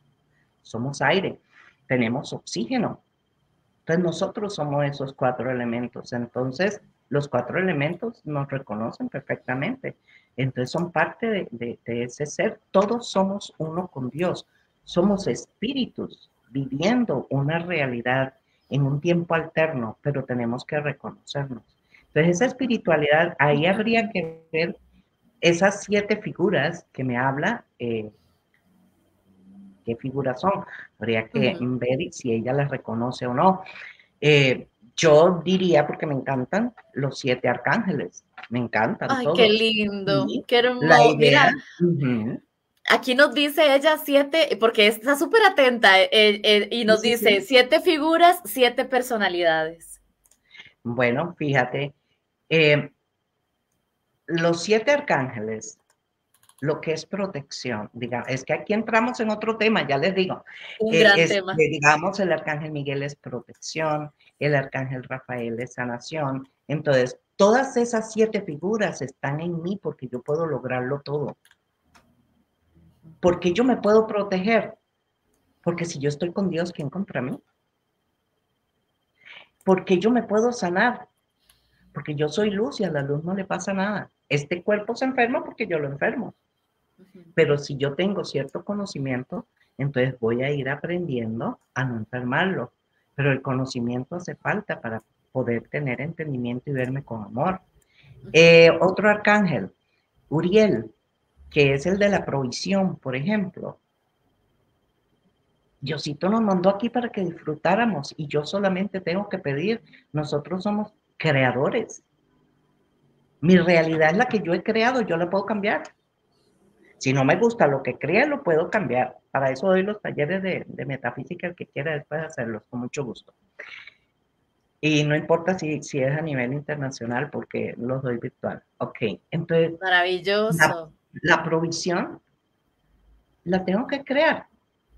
somos aire, tenemos oxígeno. Entonces nosotros somos esos cuatro elementos. Entonces los cuatro elementos nos reconocen perfectamente. Entonces son parte de, de, de ese ser. Todos somos uno con Dios. Somos espíritus viviendo una realidad en un tiempo alterno, pero tenemos que reconocernos. Entonces esa espiritualidad, ahí habría que ver esas siete figuras que me habla. Eh, ¿Qué figuras son? Habría que uh-huh. ver si ella las reconoce o no. Eh, Yo diría, porque me encantan los siete arcángeles, me encantan Ay, qué todos. lindo, Y qué la hermoso. idea, Mira, uh-huh, aquí nos dice ella siete, porque está súper atenta eh, eh, y sí, nos sí, dice sí. siete figuras, siete personalidades. Bueno, fíjate, eh, los siete arcángeles, lo que es protección, digamos, es que aquí entramos en otro tema, ya les digo, Un eh, gran es, tema. eh, digamos, el arcángel Miguel es protección, el arcángel Rafael es sanación, entonces, todas esas siete figuras están en mí porque yo puedo lograrlo todo, porque yo me puedo proteger, porque si yo estoy con Dios, ¿quién contra mí? Porque yo me puedo sanar, porque yo soy luz y a la luz no le pasa nada. Este cuerpo se enferma porque yo lo enfermo. Pero si yo tengo cierto conocimiento, entonces voy a ir aprendiendo a no enfermarlo. Pero el conocimiento hace falta para poder tener entendimiento y verme con amor. Eh, otro arcángel, Uriel, que es el de la provisión, por ejemplo. Diosito nos mandó aquí para que disfrutáramos y yo solamente tengo que pedir. Nosotros somos creadores. Mi realidad es la que yo he creado, yo la puedo cambiar. Si no me gusta lo que cree, lo puedo cambiar. Para eso doy los talleres de, de metafísica, el que quiera después hacerlos, con mucho gusto. Y no importa si, si es a nivel internacional, porque los doy virtual. Ok, entonces, la, Maravilloso. la provisión la tengo que crear.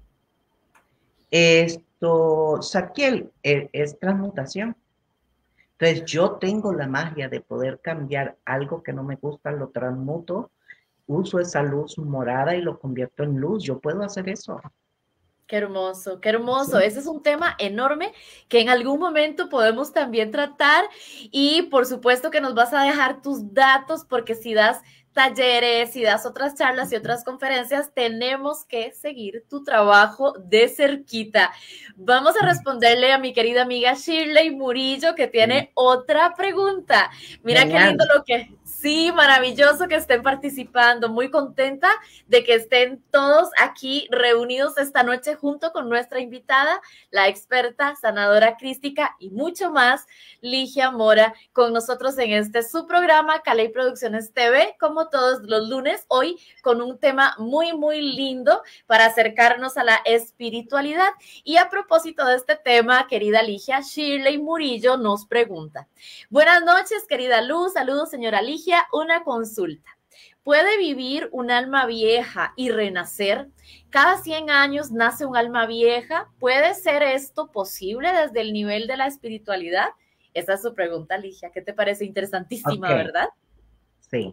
Esto, Saquiel, es, es transmutación. Entonces, yo tengo la magia de poder cambiar algo que no me gusta, lo transmuto, uso esa luz morada y lo convierto en luz. Yo puedo hacer eso. Qué hermoso, qué hermoso. ¿Sí? Ese es un tema enorme que en algún momento podemos también tratar y por supuesto que nos vas a dejar tus datos porque si das talleres, si das otras charlas y otras conferencias, tenemos que seguir tu trabajo de cerquita. Vamos a responderle a mi querida amiga Shirley Murillo que tiene otra pregunta. Mira qué lindo Genial. lo que... Sí, maravilloso que estén participando. Muy contenta de que estén todos aquí reunidos esta noche junto con nuestra invitada, la experta sanadora crística y mucho más, Ligia Mora, con nosotros en este su programa Caley Producciones T V, como todos los lunes, hoy con un tema muy, muy lindo para acercarnos a la espiritualidad. Y a propósito de este tema, querida Ligia, Shirley Murillo nos pregunta: buenas noches, querida Luz, saludos, señora Ligia, una consulta. ¿Puede vivir un alma vieja y renacer? ¿Cada cien años nace un alma vieja? ¿Puede ser esto posible desde el nivel de la espiritualidad? Esa es su pregunta, Ligia. ¿Qué te parece? Interesantísima, Ok, ¿verdad? sí.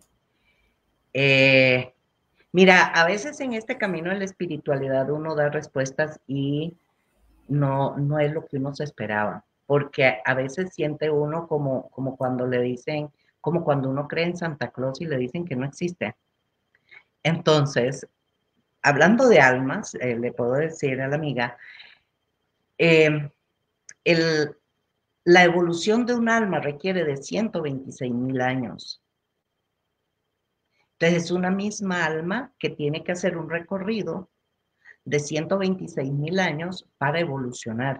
Eh, mira, a veces en este camino de la espiritualidad uno da respuestas y no, no es lo que uno se esperaba, porque a veces siente uno como, como cuando le dicen, como cuando uno cree en Santa Claus y le dicen que no existe. Entonces, hablando de almas, eh, le puedo decir a la amiga, eh, el, la evolución de un alma requiere de ciento veintiséis mil años. Entonces, es una misma alma que tiene que hacer un recorrido de ciento veintiséis mil años para evolucionar.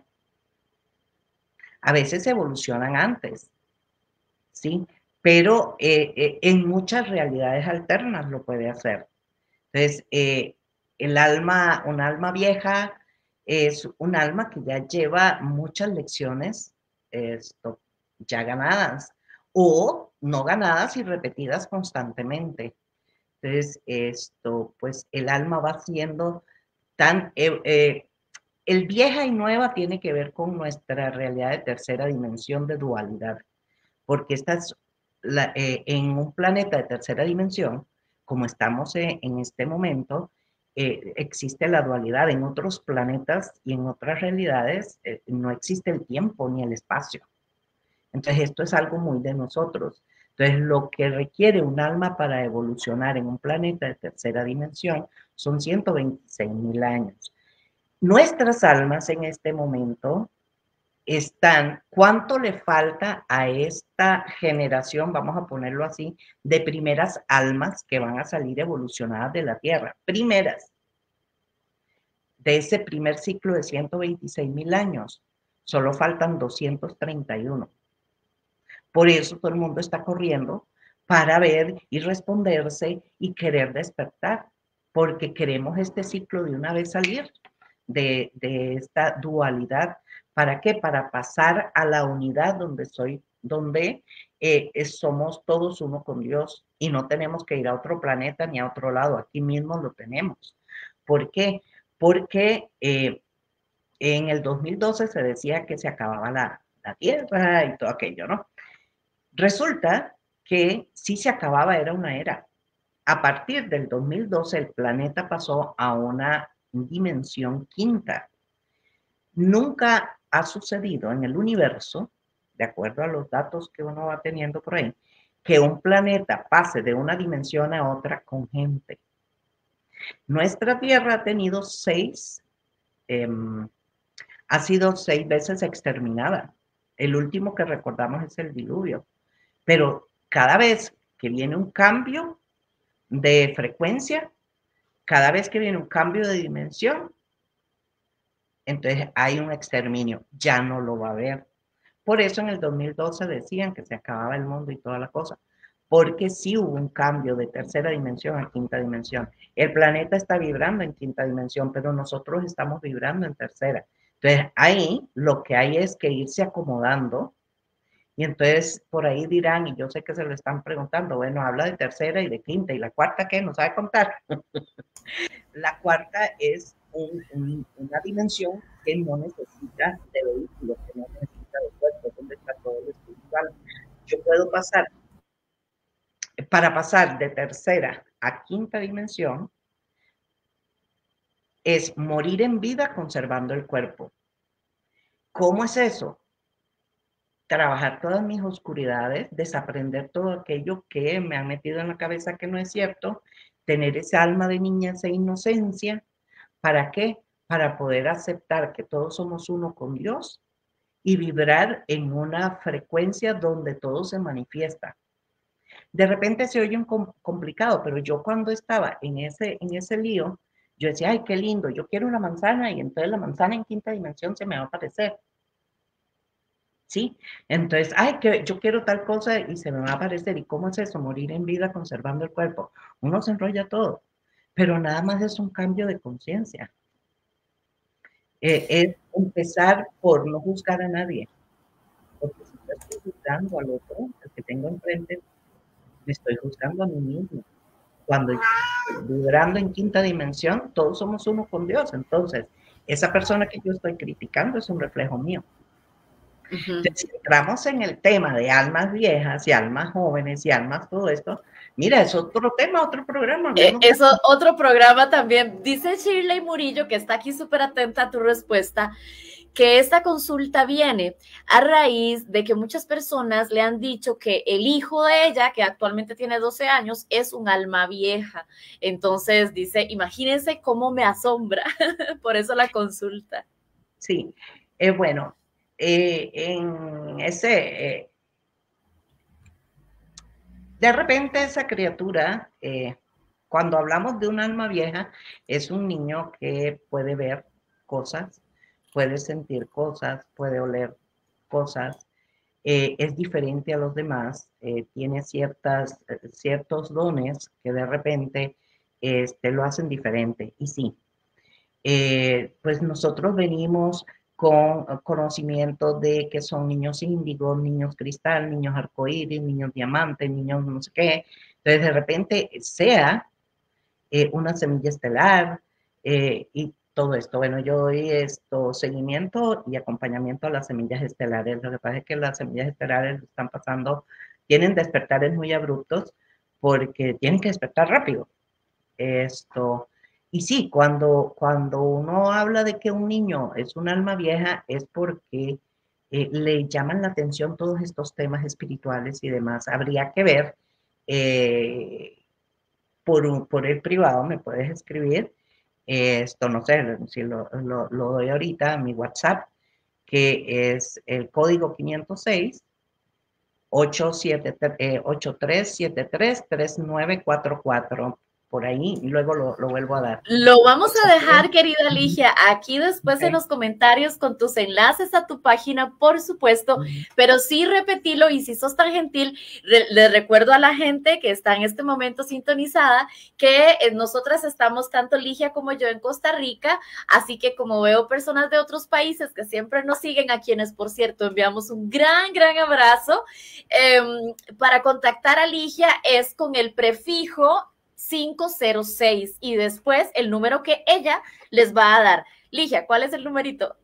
A veces evolucionan antes, ¿sí? Pero eh, eh, en muchas realidades alternas lo puede hacer. Entonces, eh, el alma, un alma vieja es un alma que ya lleva muchas lecciones esto, ya ganadas o no ganadas y repetidas constantemente. Entonces, esto, pues el alma va siendo tan... Eh, eh, el vieja y nueva tiene que ver con nuestra realidad de tercera dimensión de dualidad, porque esta es la, eh, en un planeta de tercera dimensión, como estamos eh, en este momento, eh, existe la dualidad. En otros planetas y en otras realidades eh, no existe el tiempo ni el espacio. Entonces esto es algo muy de nosotros. Entonces lo que requiere un alma para evolucionar en un planeta de tercera dimensión son ciento veintiséis mil años. Nuestras almas en este momento están, ¿cuánto le falta a esta generación, vamos a ponerlo así, de primeras almas que van a salir evolucionadas de la Tierra? Primeras, de ese primer ciclo de ciento veintiséis mil años. solo faltan doscientos treinta y uno. Por eso todo el mundo está corriendo para ver y responderse y querer despertar, porque queremos este ciclo de una vez salir de, de esta dualidad. ¿Para qué? Para pasar a la unidad donde soy, donde eh, somos todos uno con Dios y no tenemos que ir a otro planeta ni a otro lado, aquí mismo lo tenemos. ¿Por qué? Porque eh, en el dos mil doce se decía que se acababa la, la Tierra y todo aquello, ¿no? Resulta que sí se acababa, era una era. A partir del dos mil doce el planeta pasó a una dimensión quinta. Nunca ha sucedido en el universo, de acuerdo a los datos que uno va teniendo por ahí, que un planeta pase de una dimensión a otra con gente. Nuestra Tierra ha tenido seis, eh, ha sido seis veces exterminada. El último que recordamos es el diluvio. Pero cada vez que viene un cambio de frecuencia, cada vez que viene un cambio de dimensión, entonces hay un exterminio, ya no lo va a haber. Por eso en el dos mil doce decían que se acababa el mundo y toda la cosa, porque sí hubo un cambio de tercera dimensión a quinta dimensión. El planeta está vibrando en quinta dimensión, pero nosotros estamos vibrando en tercera. Entonces ahí lo que hay es que irse acomodando. Y entonces por ahí dirán, y yo sé que se lo están preguntando, bueno, habla de tercera y de quinta, ¿y la cuarta qué? ¿No sabe contar? La cuarta es un, un, una dimensión que no necesita de vehículos, que no necesita de cuerpo, donde está todo lo espiritual. Yo puedo pasar, para pasar de tercera a quinta dimensión, es morir en vida conservando el cuerpo. ¿Cómo es eso? Trabajar todas mis oscuridades, desaprender todo aquello que me han metido en la cabeza que no es cierto, tener esa alma de niñez e inocencia. ¿Para qué? Para poder aceptar que todos somos uno con Dios y vibrar en una frecuencia donde todo se manifiesta. De repente se oye un complicado, pero yo cuando estaba en ese, en ese lío, yo decía, ay, qué lindo, yo quiero una manzana y entonces la manzana en quinta dimensión se me va a aparecer. ¿Sí? Entonces, ay, que yo quiero tal cosa y se me va a aparecer. ¿Y cómo es eso? Morir en vida conservando el cuerpo. Uno se enrolla todo, pero nada más es un cambio de conciencia. Eh, es empezar por no juzgar a nadie, porque si yo estoy juzgando al otro, el que tengo enfrente, me estoy juzgando a mí mismo. Cuando yo estoy vibrando en quinta dimensión, todos somos uno con Dios. Entonces, esa persona que yo estoy criticando es un reflejo mío. Uh-huh. Entonces, si entramos en el tema de almas viejas y almas jóvenes y almas todo esto, mira, es otro tema, otro programa. Eh, eso, otro programa también. Dice Shirley Murillo, que está aquí súper atenta a tu respuesta, que esta consulta viene a raíz de que muchas personas le han dicho que el hijo de ella, que actualmente tiene doce años, es un alma vieja. Entonces dice, imagínense cómo me asombra, por eso la consulta. Sí, eh, bueno, eh, en ese, eh, de repente esa criatura, eh, cuando hablamos de un alma vieja, es un niño que puede ver cosas, puede sentir cosas, puede oler cosas, eh, es diferente a los demás, eh, tiene ciertas, eh, ciertos dones que de repente este, lo hacen diferente. Y sí, eh, pues nosotros venimos con conocimiento de que son niños índigo, niños cristal, niños arcoíris, niños diamante, niños no sé qué. Entonces, de repente, sea eh, una semilla estelar eh, y todo esto. Bueno, yo doy esto, seguimiento y acompañamiento a las semillas estelares. Lo que pasa es que las semillas estelares están pasando, tienen despertares muy abruptos porque tienen que despertar rápido. Esto... Y sí, cuando, cuando uno habla de que un niño es un alma vieja es porque eh, le llaman la atención todos estos temas espirituales y demás. Habría que ver, eh, por, un, por el privado me puedes escribir, eh, esto no sé si lo, lo, lo doy ahorita a mi WhatsApp, que es el código quinientos seis, ocho tres siete tres, tres nueve cuatro cuatro. por ahí y luego lo, lo vuelvo a dar. Lo vamos a dejar, querida Ligia, aquí después okay. en los comentarios con tus enlaces a tu página, por supuesto, pero sí repetilo y si sos tan gentil, re le recuerdo a la gente que está en este momento sintonizada que eh, nosotras estamos, tanto Ligia como yo, en Costa Rica, así que como veo personas de otros países que siempre nos siguen, a quienes, por cierto, enviamos un gran, gran abrazo, eh, para contactar a Ligia es con el prefijo cinco cero seis y después el número que ella les va a dar. Ligia, ¿cuál es el numerito?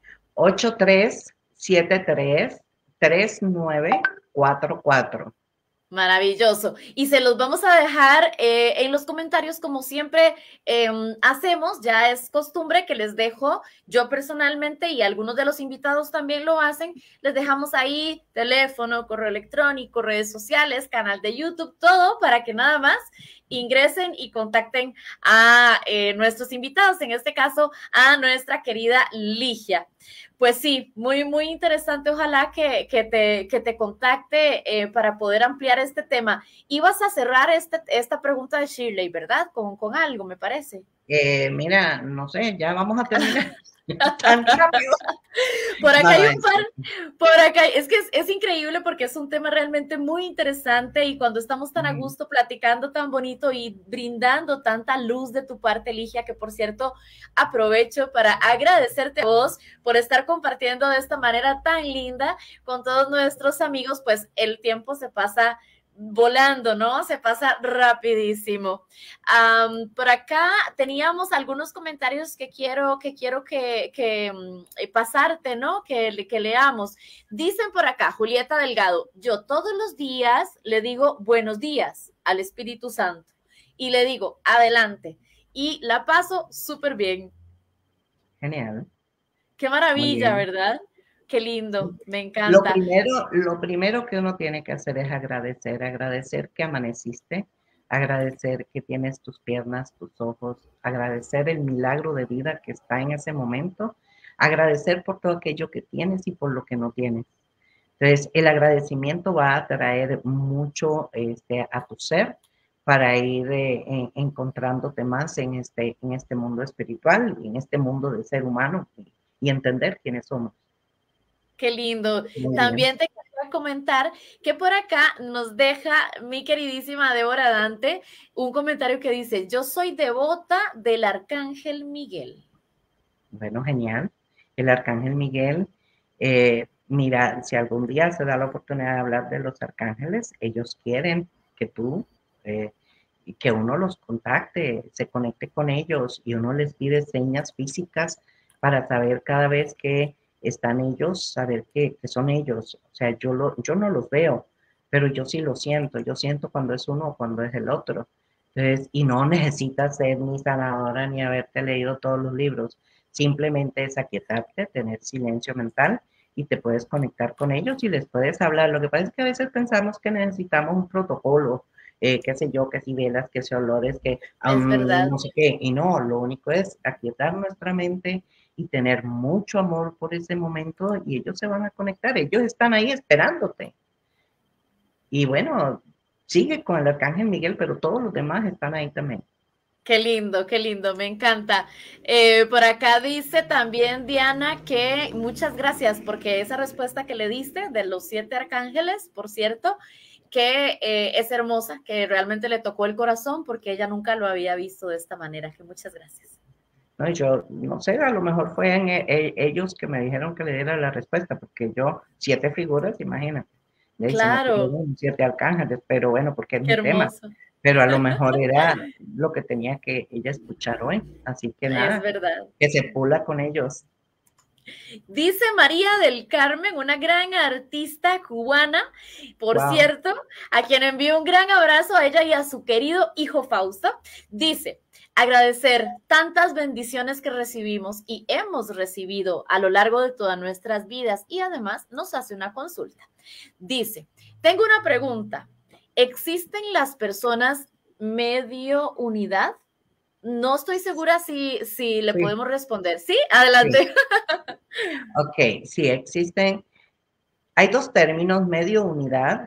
ocho tres siete tres, tres nueve cuatro cuatro. Maravilloso. Y se los vamos a dejar eh, en los comentarios, como siempre eh, hacemos, ya es costumbre que les dejo, yo personalmente y algunos de los invitados también lo hacen, les dejamos ahí teléfono, correo electrónico, redes sociales, canal de YouTube, todo para que nada más ingresen y contacten a eh, nuestros invitados, en este caso a nuestra querida Ligia. Pues sí, muy, muy interesante. Ojalá que, que, te, que te contacte eh, para poder ampliar este tema. Ibas a cerrar este, esta pregunta de Shirley, ¿verdad? Con, con algo, me parece. Eh, mira, no sé, ya vamos a terminar. Tan rápido. Por acá hay un par, por acá, es que es, es increíble porque es un tema realmente muy interesante y cuando estamos tan a gusto platicando tan bonito y brindando tanta luz de tu parte, Ligia, que por cierto aprovecho para agradecerte a vos por estar compartiendo de esta manera tan linda con todos nuestros amigos, pues el tiempo se pasa volando, ¿no? Se pasa rapidísimo. Um, por acá teníamos algunos comentarios que quiero que, quiero que, que um, pasarte, ¿no? Que, que leamos. Dicen por acá, Julieta Delgado, yo todos los días le digo buenos días al Espíritu Santo y le digo adelante y la paso súper bien. Genial. Qué maravilla, ¿verdad? Qué lindo, me encanta. Lo primero, lo primero que uno tiene que hacer es agradecer, agradecer que amaneciste, agradecer que tienes tus piernas, tus ojos, agradecer el milagro de vida que está en ese momento, agradecer por todo aquello que tienes y por lo que no tienes. Entonces, el agradecimiento va a traer mucho este, a tu ser para ir eh, en, encontrándote más en este, en este mundo espiritual, en este mundo de ser humano y, y entender quiénes somos. Qué lindo. Muy También bien. Te quiero comentar que por acá nos deja mi queridísima Débora Dante un comentario que dice, yo soy devota del Arcángel Miguel. Bueno, genial. El Arcángel Miguel, eh, mira, si algún día se da la oportunidad de hablar de los arcángeles, ellos quieren que tú, eh, que uno los contacte, se conecte con ellos y uno les pide señas físicas para saber cada vez que están ellos, saber que, que son ellos. O sea, yo, lo, yo no los veo, pero yo sí lo siento. Yo siento cuando es uno o cuando es el otro. Entonces, y no necesitas ser ni sanadora ni haberte leído todos los libros. Simplemente es aquietarte, tener silencio mental y te puedes conectar con ellos y les puedes hablar. Lo que pasa es que a veces pensamos que necesitamos un protocolo, eh, qué sé yo, que si velas, que si olores, que um, no sé qué. Y no, lo único es aquietar nuestra mente y tener mucho amor por ese momento y ellos se van a conectar, ellos están ahí esperándote. Y bueno, sigue con el Arcángel Miguel, pero todos los demás están ahí también. Qué lindo, qué lindo, me encanta. Eh, por acá dice también Diana que muchas gracias porque esa respuesta que le diste de los siete arcángeles, por cierto, que eh, es hermosa, que realmente le tocó el corazón porque ella nunca lo había visto de esta manera, que muchas gracias. No, yo no sé, a lo mejor fue en e ellos que me dijeron que le diera la respuesta, porque yo, siete figuras, imagínate. Claro. Dicen, siete arcángeles, pero bueno, porque es mi tema. Pero a lo mejor era lo que tenía que ella escuchar hoy. Así que nada, es verdad. Que se pula con ellos. Dice María del Carmen, una gran artista cubana, por wow. cierto, a quien envío un gran abrazo a ella y a su querido hijo Fausto. Dice, agradecer tantas bendiciones que recibimos y hemos recibido a lo largo de todas nuestras vidas y además nos hace una consulta. Dice, tengo una pregunta. ¿Existen las personas medio unidad? No estoy segura si, si le sí. podemos responder. ¿Sí? Adelante. Sí. Ok, sí, existen. Hay dos términos, medio unidad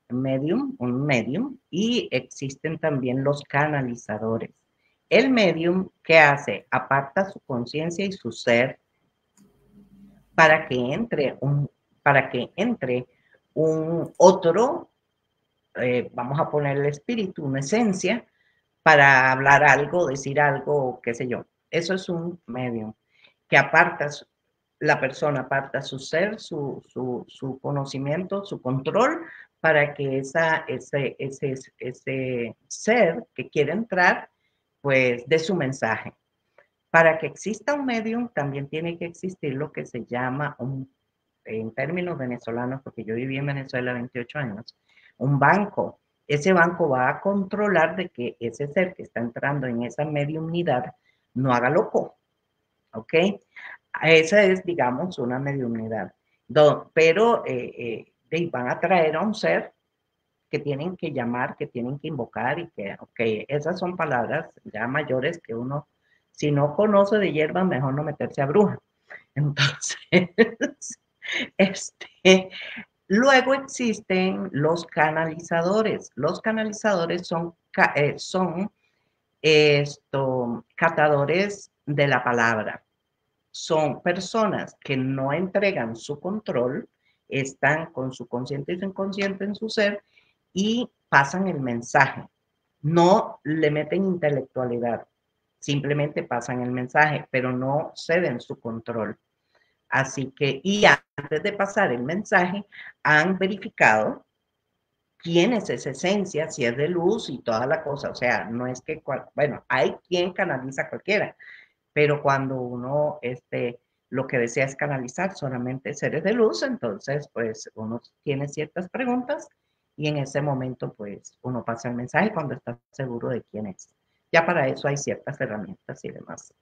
medium, un medium, y existen también los canalizadores. El medium, ¿qué hace? Aparta su conciencia y su ser para que entre un, para que entre un otro, eh, vamos a ponerle espíritu, una esencia, para hablar algo, decir algo, qué sé yo. Eso es un medium, que aparta, la persona aparta su ser, su, su, su conocimiento, su control, para que esa, ese, ese, ese ser que quiere entrar, pues dé su mensaje. Para que exista un medium, también tiene que existir lo que se llama, un, en términos venezolanos, porque yo viví en Venezuela veintiocho años, un banco. Ese banco va a controlar de que ese ser que está entrando en esa mediumnidad no haga loco, ¿ok? Esa es, digamos, una mediumnidad. Do, pero eh, eh, van a traer a un ser que tienen que llamar, que tienen que invocar y que, ok, esas son palabras ya mayores que uno, si no conoce de hierba, mejor no meterse a bruja. Entonces, este, luego existen los canalizadores. Los canalizadores son, eh, son esto, catadores de la palabra. Son personas que no entregan su control, están con su consciente y su inconsciente en su ser y pasan el mensaje. No le meten intelectualidad, simplemente pasan el mensaje, pero no ceden su control. Así que, y antes de pasar el mensaje, han verificado quién es esa esencia, si es de luz y toda la cosa. O sea, no es que, bueno, hay quien canaliza a cualquiera, pero cuando uno, este, lo que desea es canalizar solamente seres de luz, entonces, pues, uno tiene ciertas preguntas y en ese momento, pues, uno pasa el mensaje cuando está seguro de quién es. Ya para eso hay ciertas herramientas y demás.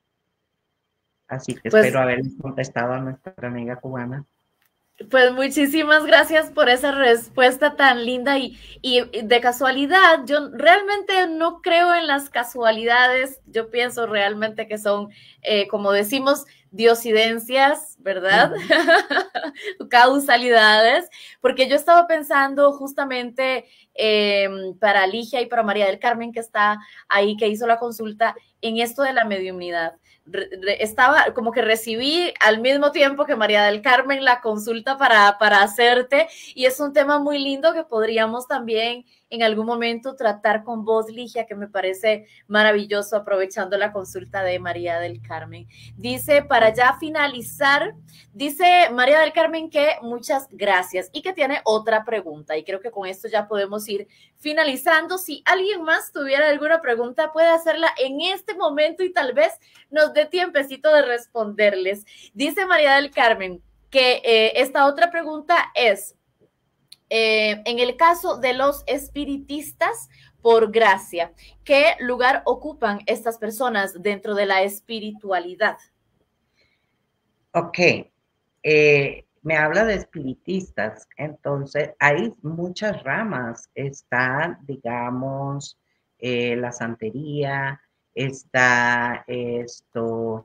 Así que Pues, espero haberles contestado a nuestra amiga cubana. Pues muchísimas gracias por esa respuesta tan linda y, y, de casualidad, yo realmente no creo en las casualidades, yo pienso realmente que son, eh, como decimos, diosidencias, ¿verdad? Uh-huh. Causalidades, porque yo estaba pensando justamente eh, para Ligia y para María del Carmen, que está ahí, que hizo la consulta, en esto de la mediumnidad. Re, re, estaba como que recibí al mismo tiempo que María del Carmen la consulta para, para hacerte, y es un tema muy lindo que podríamos también en algún momento tratar con vos, Ligia, que me parece maravilloso, aprovechando la consulta de María del Carmen. Dice, para ya finalizar, dice María del Carmen que muchas gracias y que tiene otra pregunta, y creo que con esto ya podemos ir finalizando. Si alguien más tuviera alguna pregunta, puede hacerla en este momento y tal vez nos dé tiempecito de responderles. Dice María del Carmen que eh, esta otra pregunta es, eh, en el caso de los espiritistas por gracia, ¿qué lugar ocupan estas personas dentro de la espiritualidad? Ok, eh, me habla de espiritistas, entonces hay muchas ramas. Está, digamos, eh, la santería, está esto,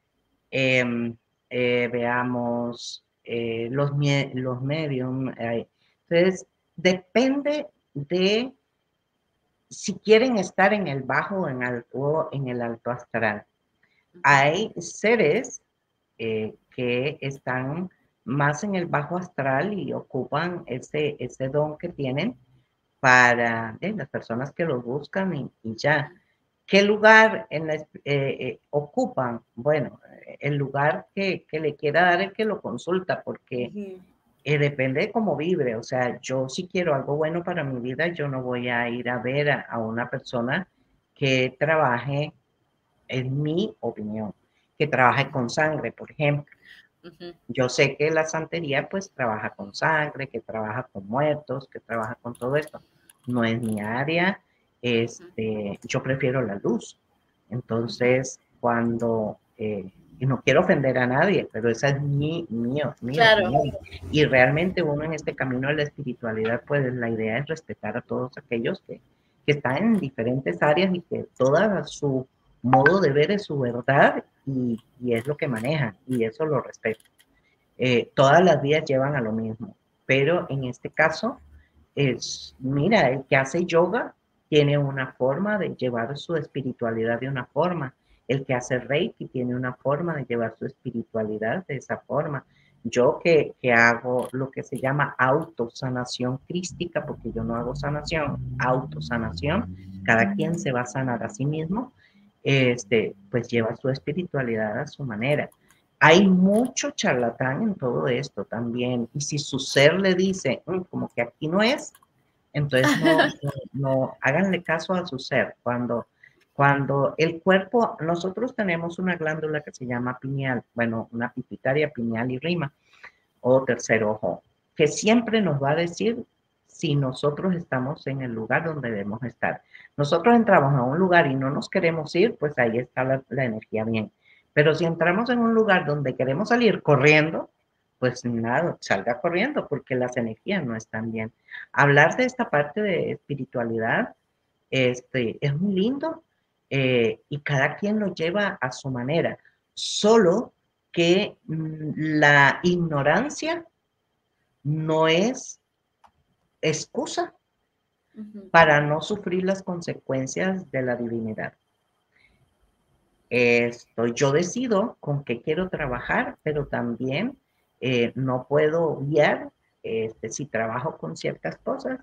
eh, eh, veamos, eh, los, los medium. Eh, entonces, depende de si quieren estar en el bajo o en, alto, en el alto astral. Hay seres eh, que están más en el bajo astral y ocupan ese, ese don que tienen para eh, las personas que los buscan y, y ya. ¿Qué lugar en la, eh, eh, ocupan? Bueno, el lugar que, que, le quiera dar el que lo consulta, porque uh-huh. eh, depende de cómo vibre. O sea, yo si quiero algo bueno para mi vida, yo no voy a ir a ver a, a una persona que trabaje, en mi opinión, que trabaje con sangre, por ejemplo. Uh-huh. Yo sé que la santería pues trabaja con sangre, que trabaja con muertos, que trabaja con todo esto. No es mi área. Este, yo prefiero la luz. Entonces, cuando, eh, y no quiero ofender a nadie, pero esa es mi, mío, mi claro. opinión. Y realmente uno en este camino de la espiritualidad, pues la idea es respetar a todos aquellos que, que están en diferentes áreas y que toda su modo de ver es su verdad y, y es lo que manejan, y eso lo respeto. Eh, todas las vías llevan a lo mismo, pero en este caso, Es, mira, el que hace yoga tiene una forma de llevar su espiritualidad de una forma. El que hace Reiki tiene una forma de llevar su espiritualidad de esa forma. Yo que, que hago lo que se llama autosanación crística, porque yo no hago sanación, autosanación, cada quien se va a sanar a sí mismo, este, pues lleva su espiritualidad a su manera. Hay mucho charlatán en todo esto también, y si su ser le dice, "Mm, como que aquí no es", entonces no, no, no, háganle caso a su ser. Cuando, cuando el cuerpo, nosotros tenemos una glándula que se llama pineal, bueno, una pituitaria, pineal y rima, o tercer ojo, que siempre nos va a decir si nosotros estamos en el lugar donde debemos estar. Nosotros entramos a un lugar y no nos queremos ir, pues ahí está la, la energía bien. Pero si entramos en un lugar donde queremos salir corriendo, pues nada, salga corriendo porque las energías no están bien. Hablar de esta parte de espiritualidad este, es muy lindo eh, y cada quien lo lleva a su manera. Solo que mm, la ignorancia no es excusa Ujú. para no sufrir las consecuencias de la divinidad. Esto, yo decido con qué quiero trabajar, pero también eh, no puedo obviar, este, si trabajo con ciertas cosas,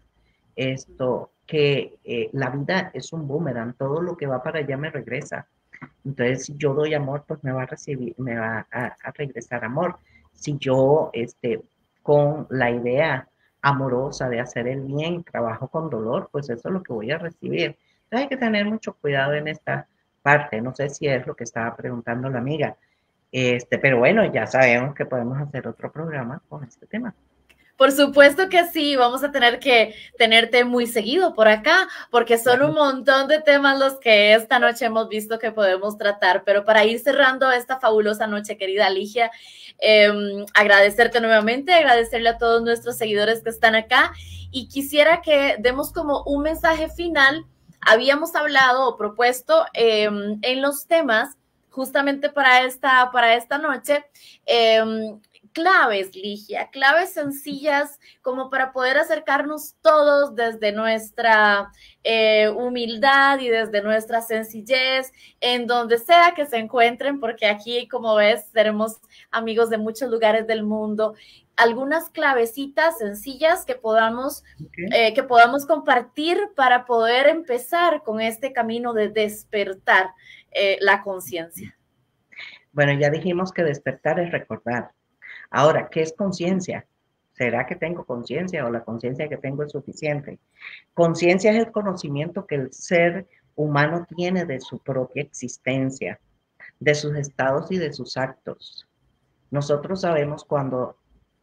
esto, que eh, la vida es un boomerang, todo lo que va para allá me regresa. Entonces, si yo doy amor, pues me va a recibir, me va a, a regresar amor. Si yo, este, con la idea amorosa de hacer el bien, trabajo con dolor, pues eso es lo que voy a recibir. Entonces hay que tener mucho cuidado en esta parte. No sé si es lo que estaba preguntando la amiga. Este, pero bueno, ya sabemos que podemos hacer otro programa con este tema. Por supuesto que sí, vamos a tener que tenerte muy seguido por acá, porque son un Claro. montón de temas los que esta noche hemos visto que podemos tratar. Pero para ir cerrando esta fabulosa noche, querida Ligia, eh, agradecerte nuevamente, agradecerle a todos nuestros seguidores que están acá y quisiera que demos como un mensaje final. Habíamos hablado o propuesto eh, en los temas justamente para esta, para esta noche. Eh, claves, Ligia, claves sencillas como para poder acercarnos todos desde nuestra eh, humildad y desde nuestra sencillez, en donde sea que se encuentren, porque aquí, como ves, seremos amigos de muchos lugares del mundo. Algunas clavecitas sencillas que podamos, Okay. eh, que podamos compartir para poder empezar con este camino de despertar eh, la conciencia. Bueno, ya dijimos que despertar es recordar. Ahora, ¿qué es conciencia? ¿Será que tengo conciencia o la conciencia que tengo es suficiente? Conciencia es el conocimiento que el ser humano tiene de su propia existencia, de sus estados y de sus actos. Nosotros sabemos cuando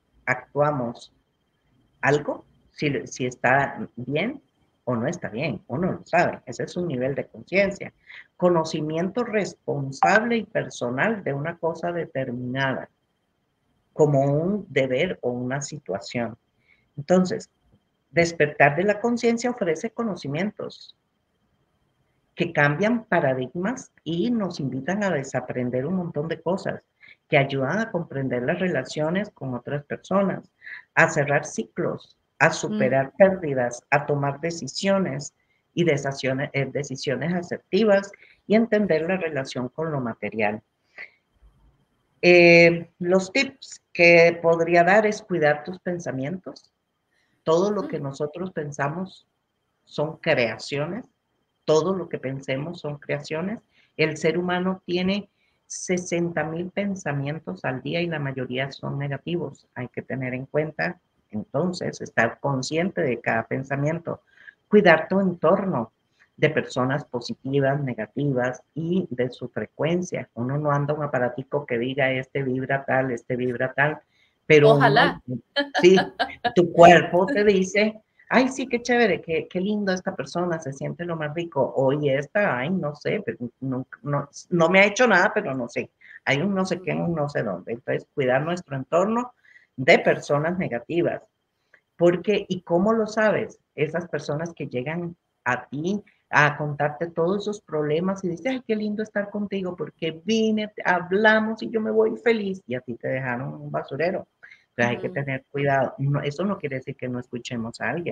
actuamos algo, si, si está bien o no está bien, uno lo sabe, ese es un nivel de conciencia. Conocimiento responsable y personal de una cosa determinada, como un deber o una situación. Entonces, despertar de la conciencia ofrece conocimientos que cambian paradigmas y nos invitan a desaprender un montón de cosas, que ayudan a comprender las relaciones con otras personas, a cerrar ciclos, a superar pérdidas, a tomar decisiones y decisiones, eh, decisiones asertivas y entender la relación con lo material. Eh, los tips que podría dar es cuidar tus pensamientos. Todo lo que nosotros pensamos son creaciones. Todo lo que pensemos son creaciones. El ser humano tiene sesenta mil pensamientos al día y la mayoría son negativos. Hay que tener en cuenta, entonces, estar consciente de cada pensamiento. Cuidar tu entorno de personas positivas, negativas y de su frecuencia. Uno no anda un aparatico que diga este vibra tal, este vibra tal, pero uno, Ojalá. sí, tu cuerpo te dice, ay, sí, qué chévere, qué, qué lindo esta persona, se siente lo más rico. Oye, esta, ay, no sé, pero no, no, no me ha hecho nada, pero no sé. Hay un no sé qué, un no sé dónde. Entonces, cuidar nuestro entorno de personas negativas. Porque, ¿y cómo lo sabes? Esas personas que llegan a ti a contarte todos sus problemas y dices, ay, qué lindo estar contigo porque vine, hablamos y yo me voy feliz y a ti te dejaron un basurero. Entonces hay que tener cuidado. No, eso no quiere decir que no escuchemos a alguien,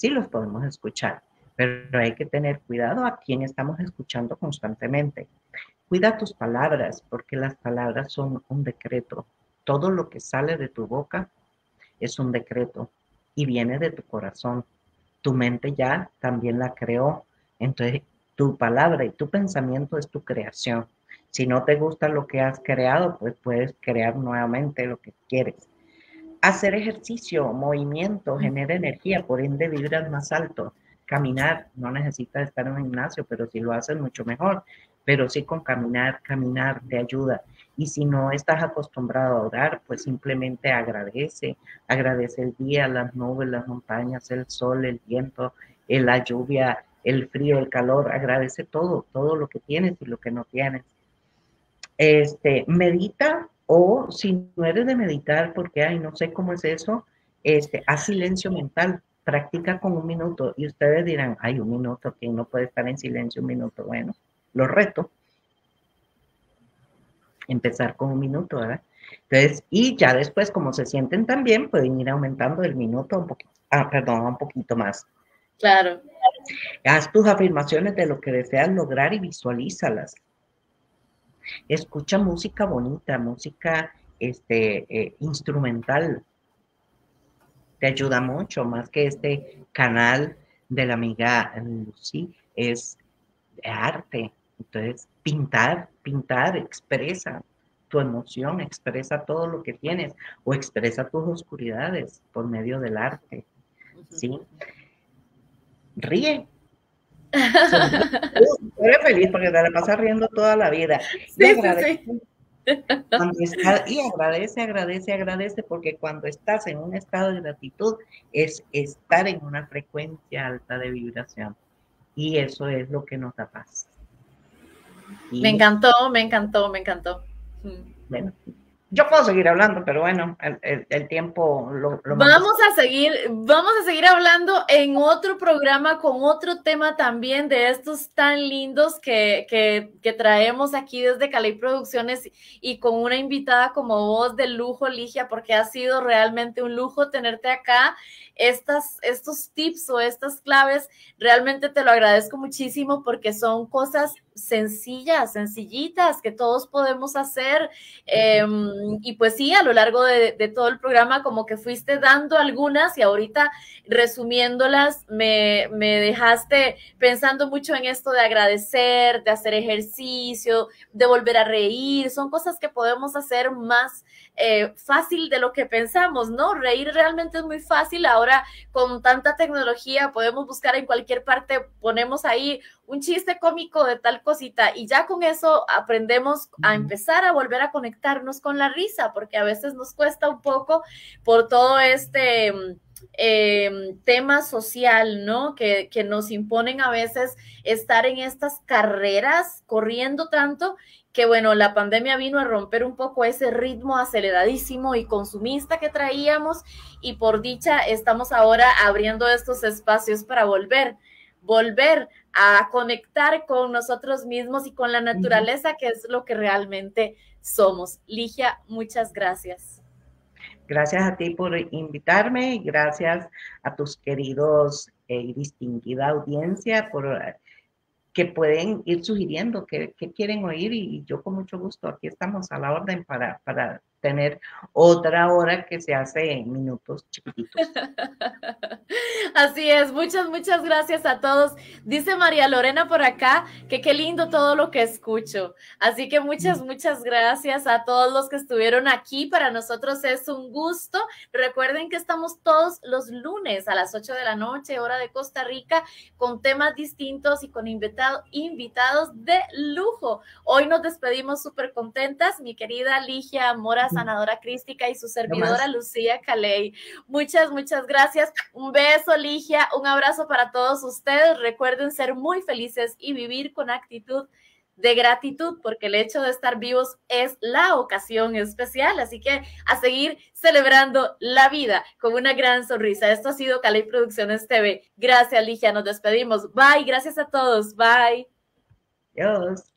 sí los podemos escuchar, pero hay que tener cuidado a quién estamos escuchando constantemente. Cuida tus palabras, porque las palabras son un decreto. Todo lo que sale de tu boca es un decreto y viene de tu corazón. Tu mente ya también la creó. Entonces, tu palabra y tu pensamiento es tu creación. Si no te gusta lo que has creado, pues puedes crear nuevamente lo que quieres. Hacer ejercicio, movimiento, genera energía, por ende vibras más alto. Caminar, no necesitas estar en un gimnasio, pero si lo haces mucho mejor. Pero sí con caminar, caminar te ayuda. Y si no estás acostumbrado a orar, pues simplemente agradece. Agradece el día, las nubes, las montañas, el sol, el viento, la lluvia, el frío, el calor. Agradece todo, todo lo que tienes y lo que no tienes. Este, medita, o si no eres de meditar, porque ay, no sé cómo es eso, este, haz silencio mental, practica con un minuto. Y ustedes dirán, ay, un minuto, ¿quién no puede estar en silencio un minuto? Bueno, lo reto. Empezar con un minuto, ¿verdad? Entonces, y ya después, como se sienten tan bien, pueden ir aumentando el minuto un poquito, ah, perdón, un poquito más. Claro. Haz tus afirmaciones de lo que deseas lograr y visualízalas. Escucha música bonita, música este, eh, instrumental. Te ayuda mucho, más que este canal de la amiga Lucy, es de arte. Entonces, pintar, pintar, expresa tu emoción, expresa todo lo que tienes, o expresa tus oscuridades por medio del arte, ¿sí? Ríe. Eres feliz porque te la pasas riendo toda la vida. Sí, y agradece. sí, sí. Cuando está, y agradece, agradece, agradece, porque cuando estás en un estado de gratitud es estar en una frecuencia alta de vibración, y eso es lo que nos da paz. Y, me encantó, me encantó, me encantó. Bueno, yo puedo seguir hablando, pero bueno, el, el, el tiempo lo, lo Vamos a seguir, vamos a seguir hablando en otro programa con otro tema también de estos tan lindos que, que, que traemos aquí desde Caley Producciones, y con una invitada como vos de lujo, Ligia, porque ha sido realmente un lujo tenerte acá. Estas, estos tips o estas claves, realmente te lo agradezco muchísimo, porque son cosas sencillas, sencillitas, que todos podemos hacer. Eh, y pues sí, a lo largo de, de todo el programa como que fuiste dando algunas, y ahorita resumiéndolas me, me dejaste pensando mucho en esto de agradecer, de hacer ejercicio, de volver a reír. Son cosas que podemos hacer más eh, fácil de lo que pensamos, ¿no? Reír realmente es muy fácil. Ahora con tanta tecnología podemos buscar en cualquier parte, ponemos ahí un chiste cómico de tal cosita, y ya con eso aprendemos a empezar a volver a conectarnos con la risa, porque a veces nos cuesta un poco por todo este eh, tema social, ¿no? Que, que nos imponen a veces estar en estas carreras corriendo tanto, que bueno, la pandemia vino a romper un poco ese ritmo aceleradísimo y consumista que traíamos, y por dicha estamos ahora abriendo estos espacios para volver, volver a conectar con nosotros mismos y con la naturaleza, que es lo que realmente somos. Ligia, muchas gracias. Gracias a ti por invitarme, y gracias a tus queridos y eh, distinguida audiencia por uh, que pueden ir sugiriendo qué, qué quieren oír, y yo con mucho gusto aquí estamos a la orden para, para tener otra hora que se hace en minutos chiquititos. Así es, muchas, muchas gracias a todos. Dice María Lorena por acá que qué lindo todo lo que escucho. Así que muchas, muchas gracias a todos los que estuvieron aquí. Para nosotros es un gusto. Recuerden que estamos todos los lunes a las ocho de la noche, hora de Costa Rica, con temas distintos y con invitado, invitados de lujo. Hoy nos despedimos súper contentas, mi querida Ligia Mora, sanadora crística, y su servidora Lucía Caley. Muchas, muchas gracias. Un beso, Ligia, un abrazo para todos ustedes. Recuerden ser muy felices y vivir con actitud de gratitud, porque el hecho de estar vivos es la ocasión especial. Así que a seguir celebrando la vida con una gran sonrisa. Esto ha sido Caley Producciones T V. Gracias, Ligia. Nos despedimos. Bye. Gracias a todos. Bye. Adiós.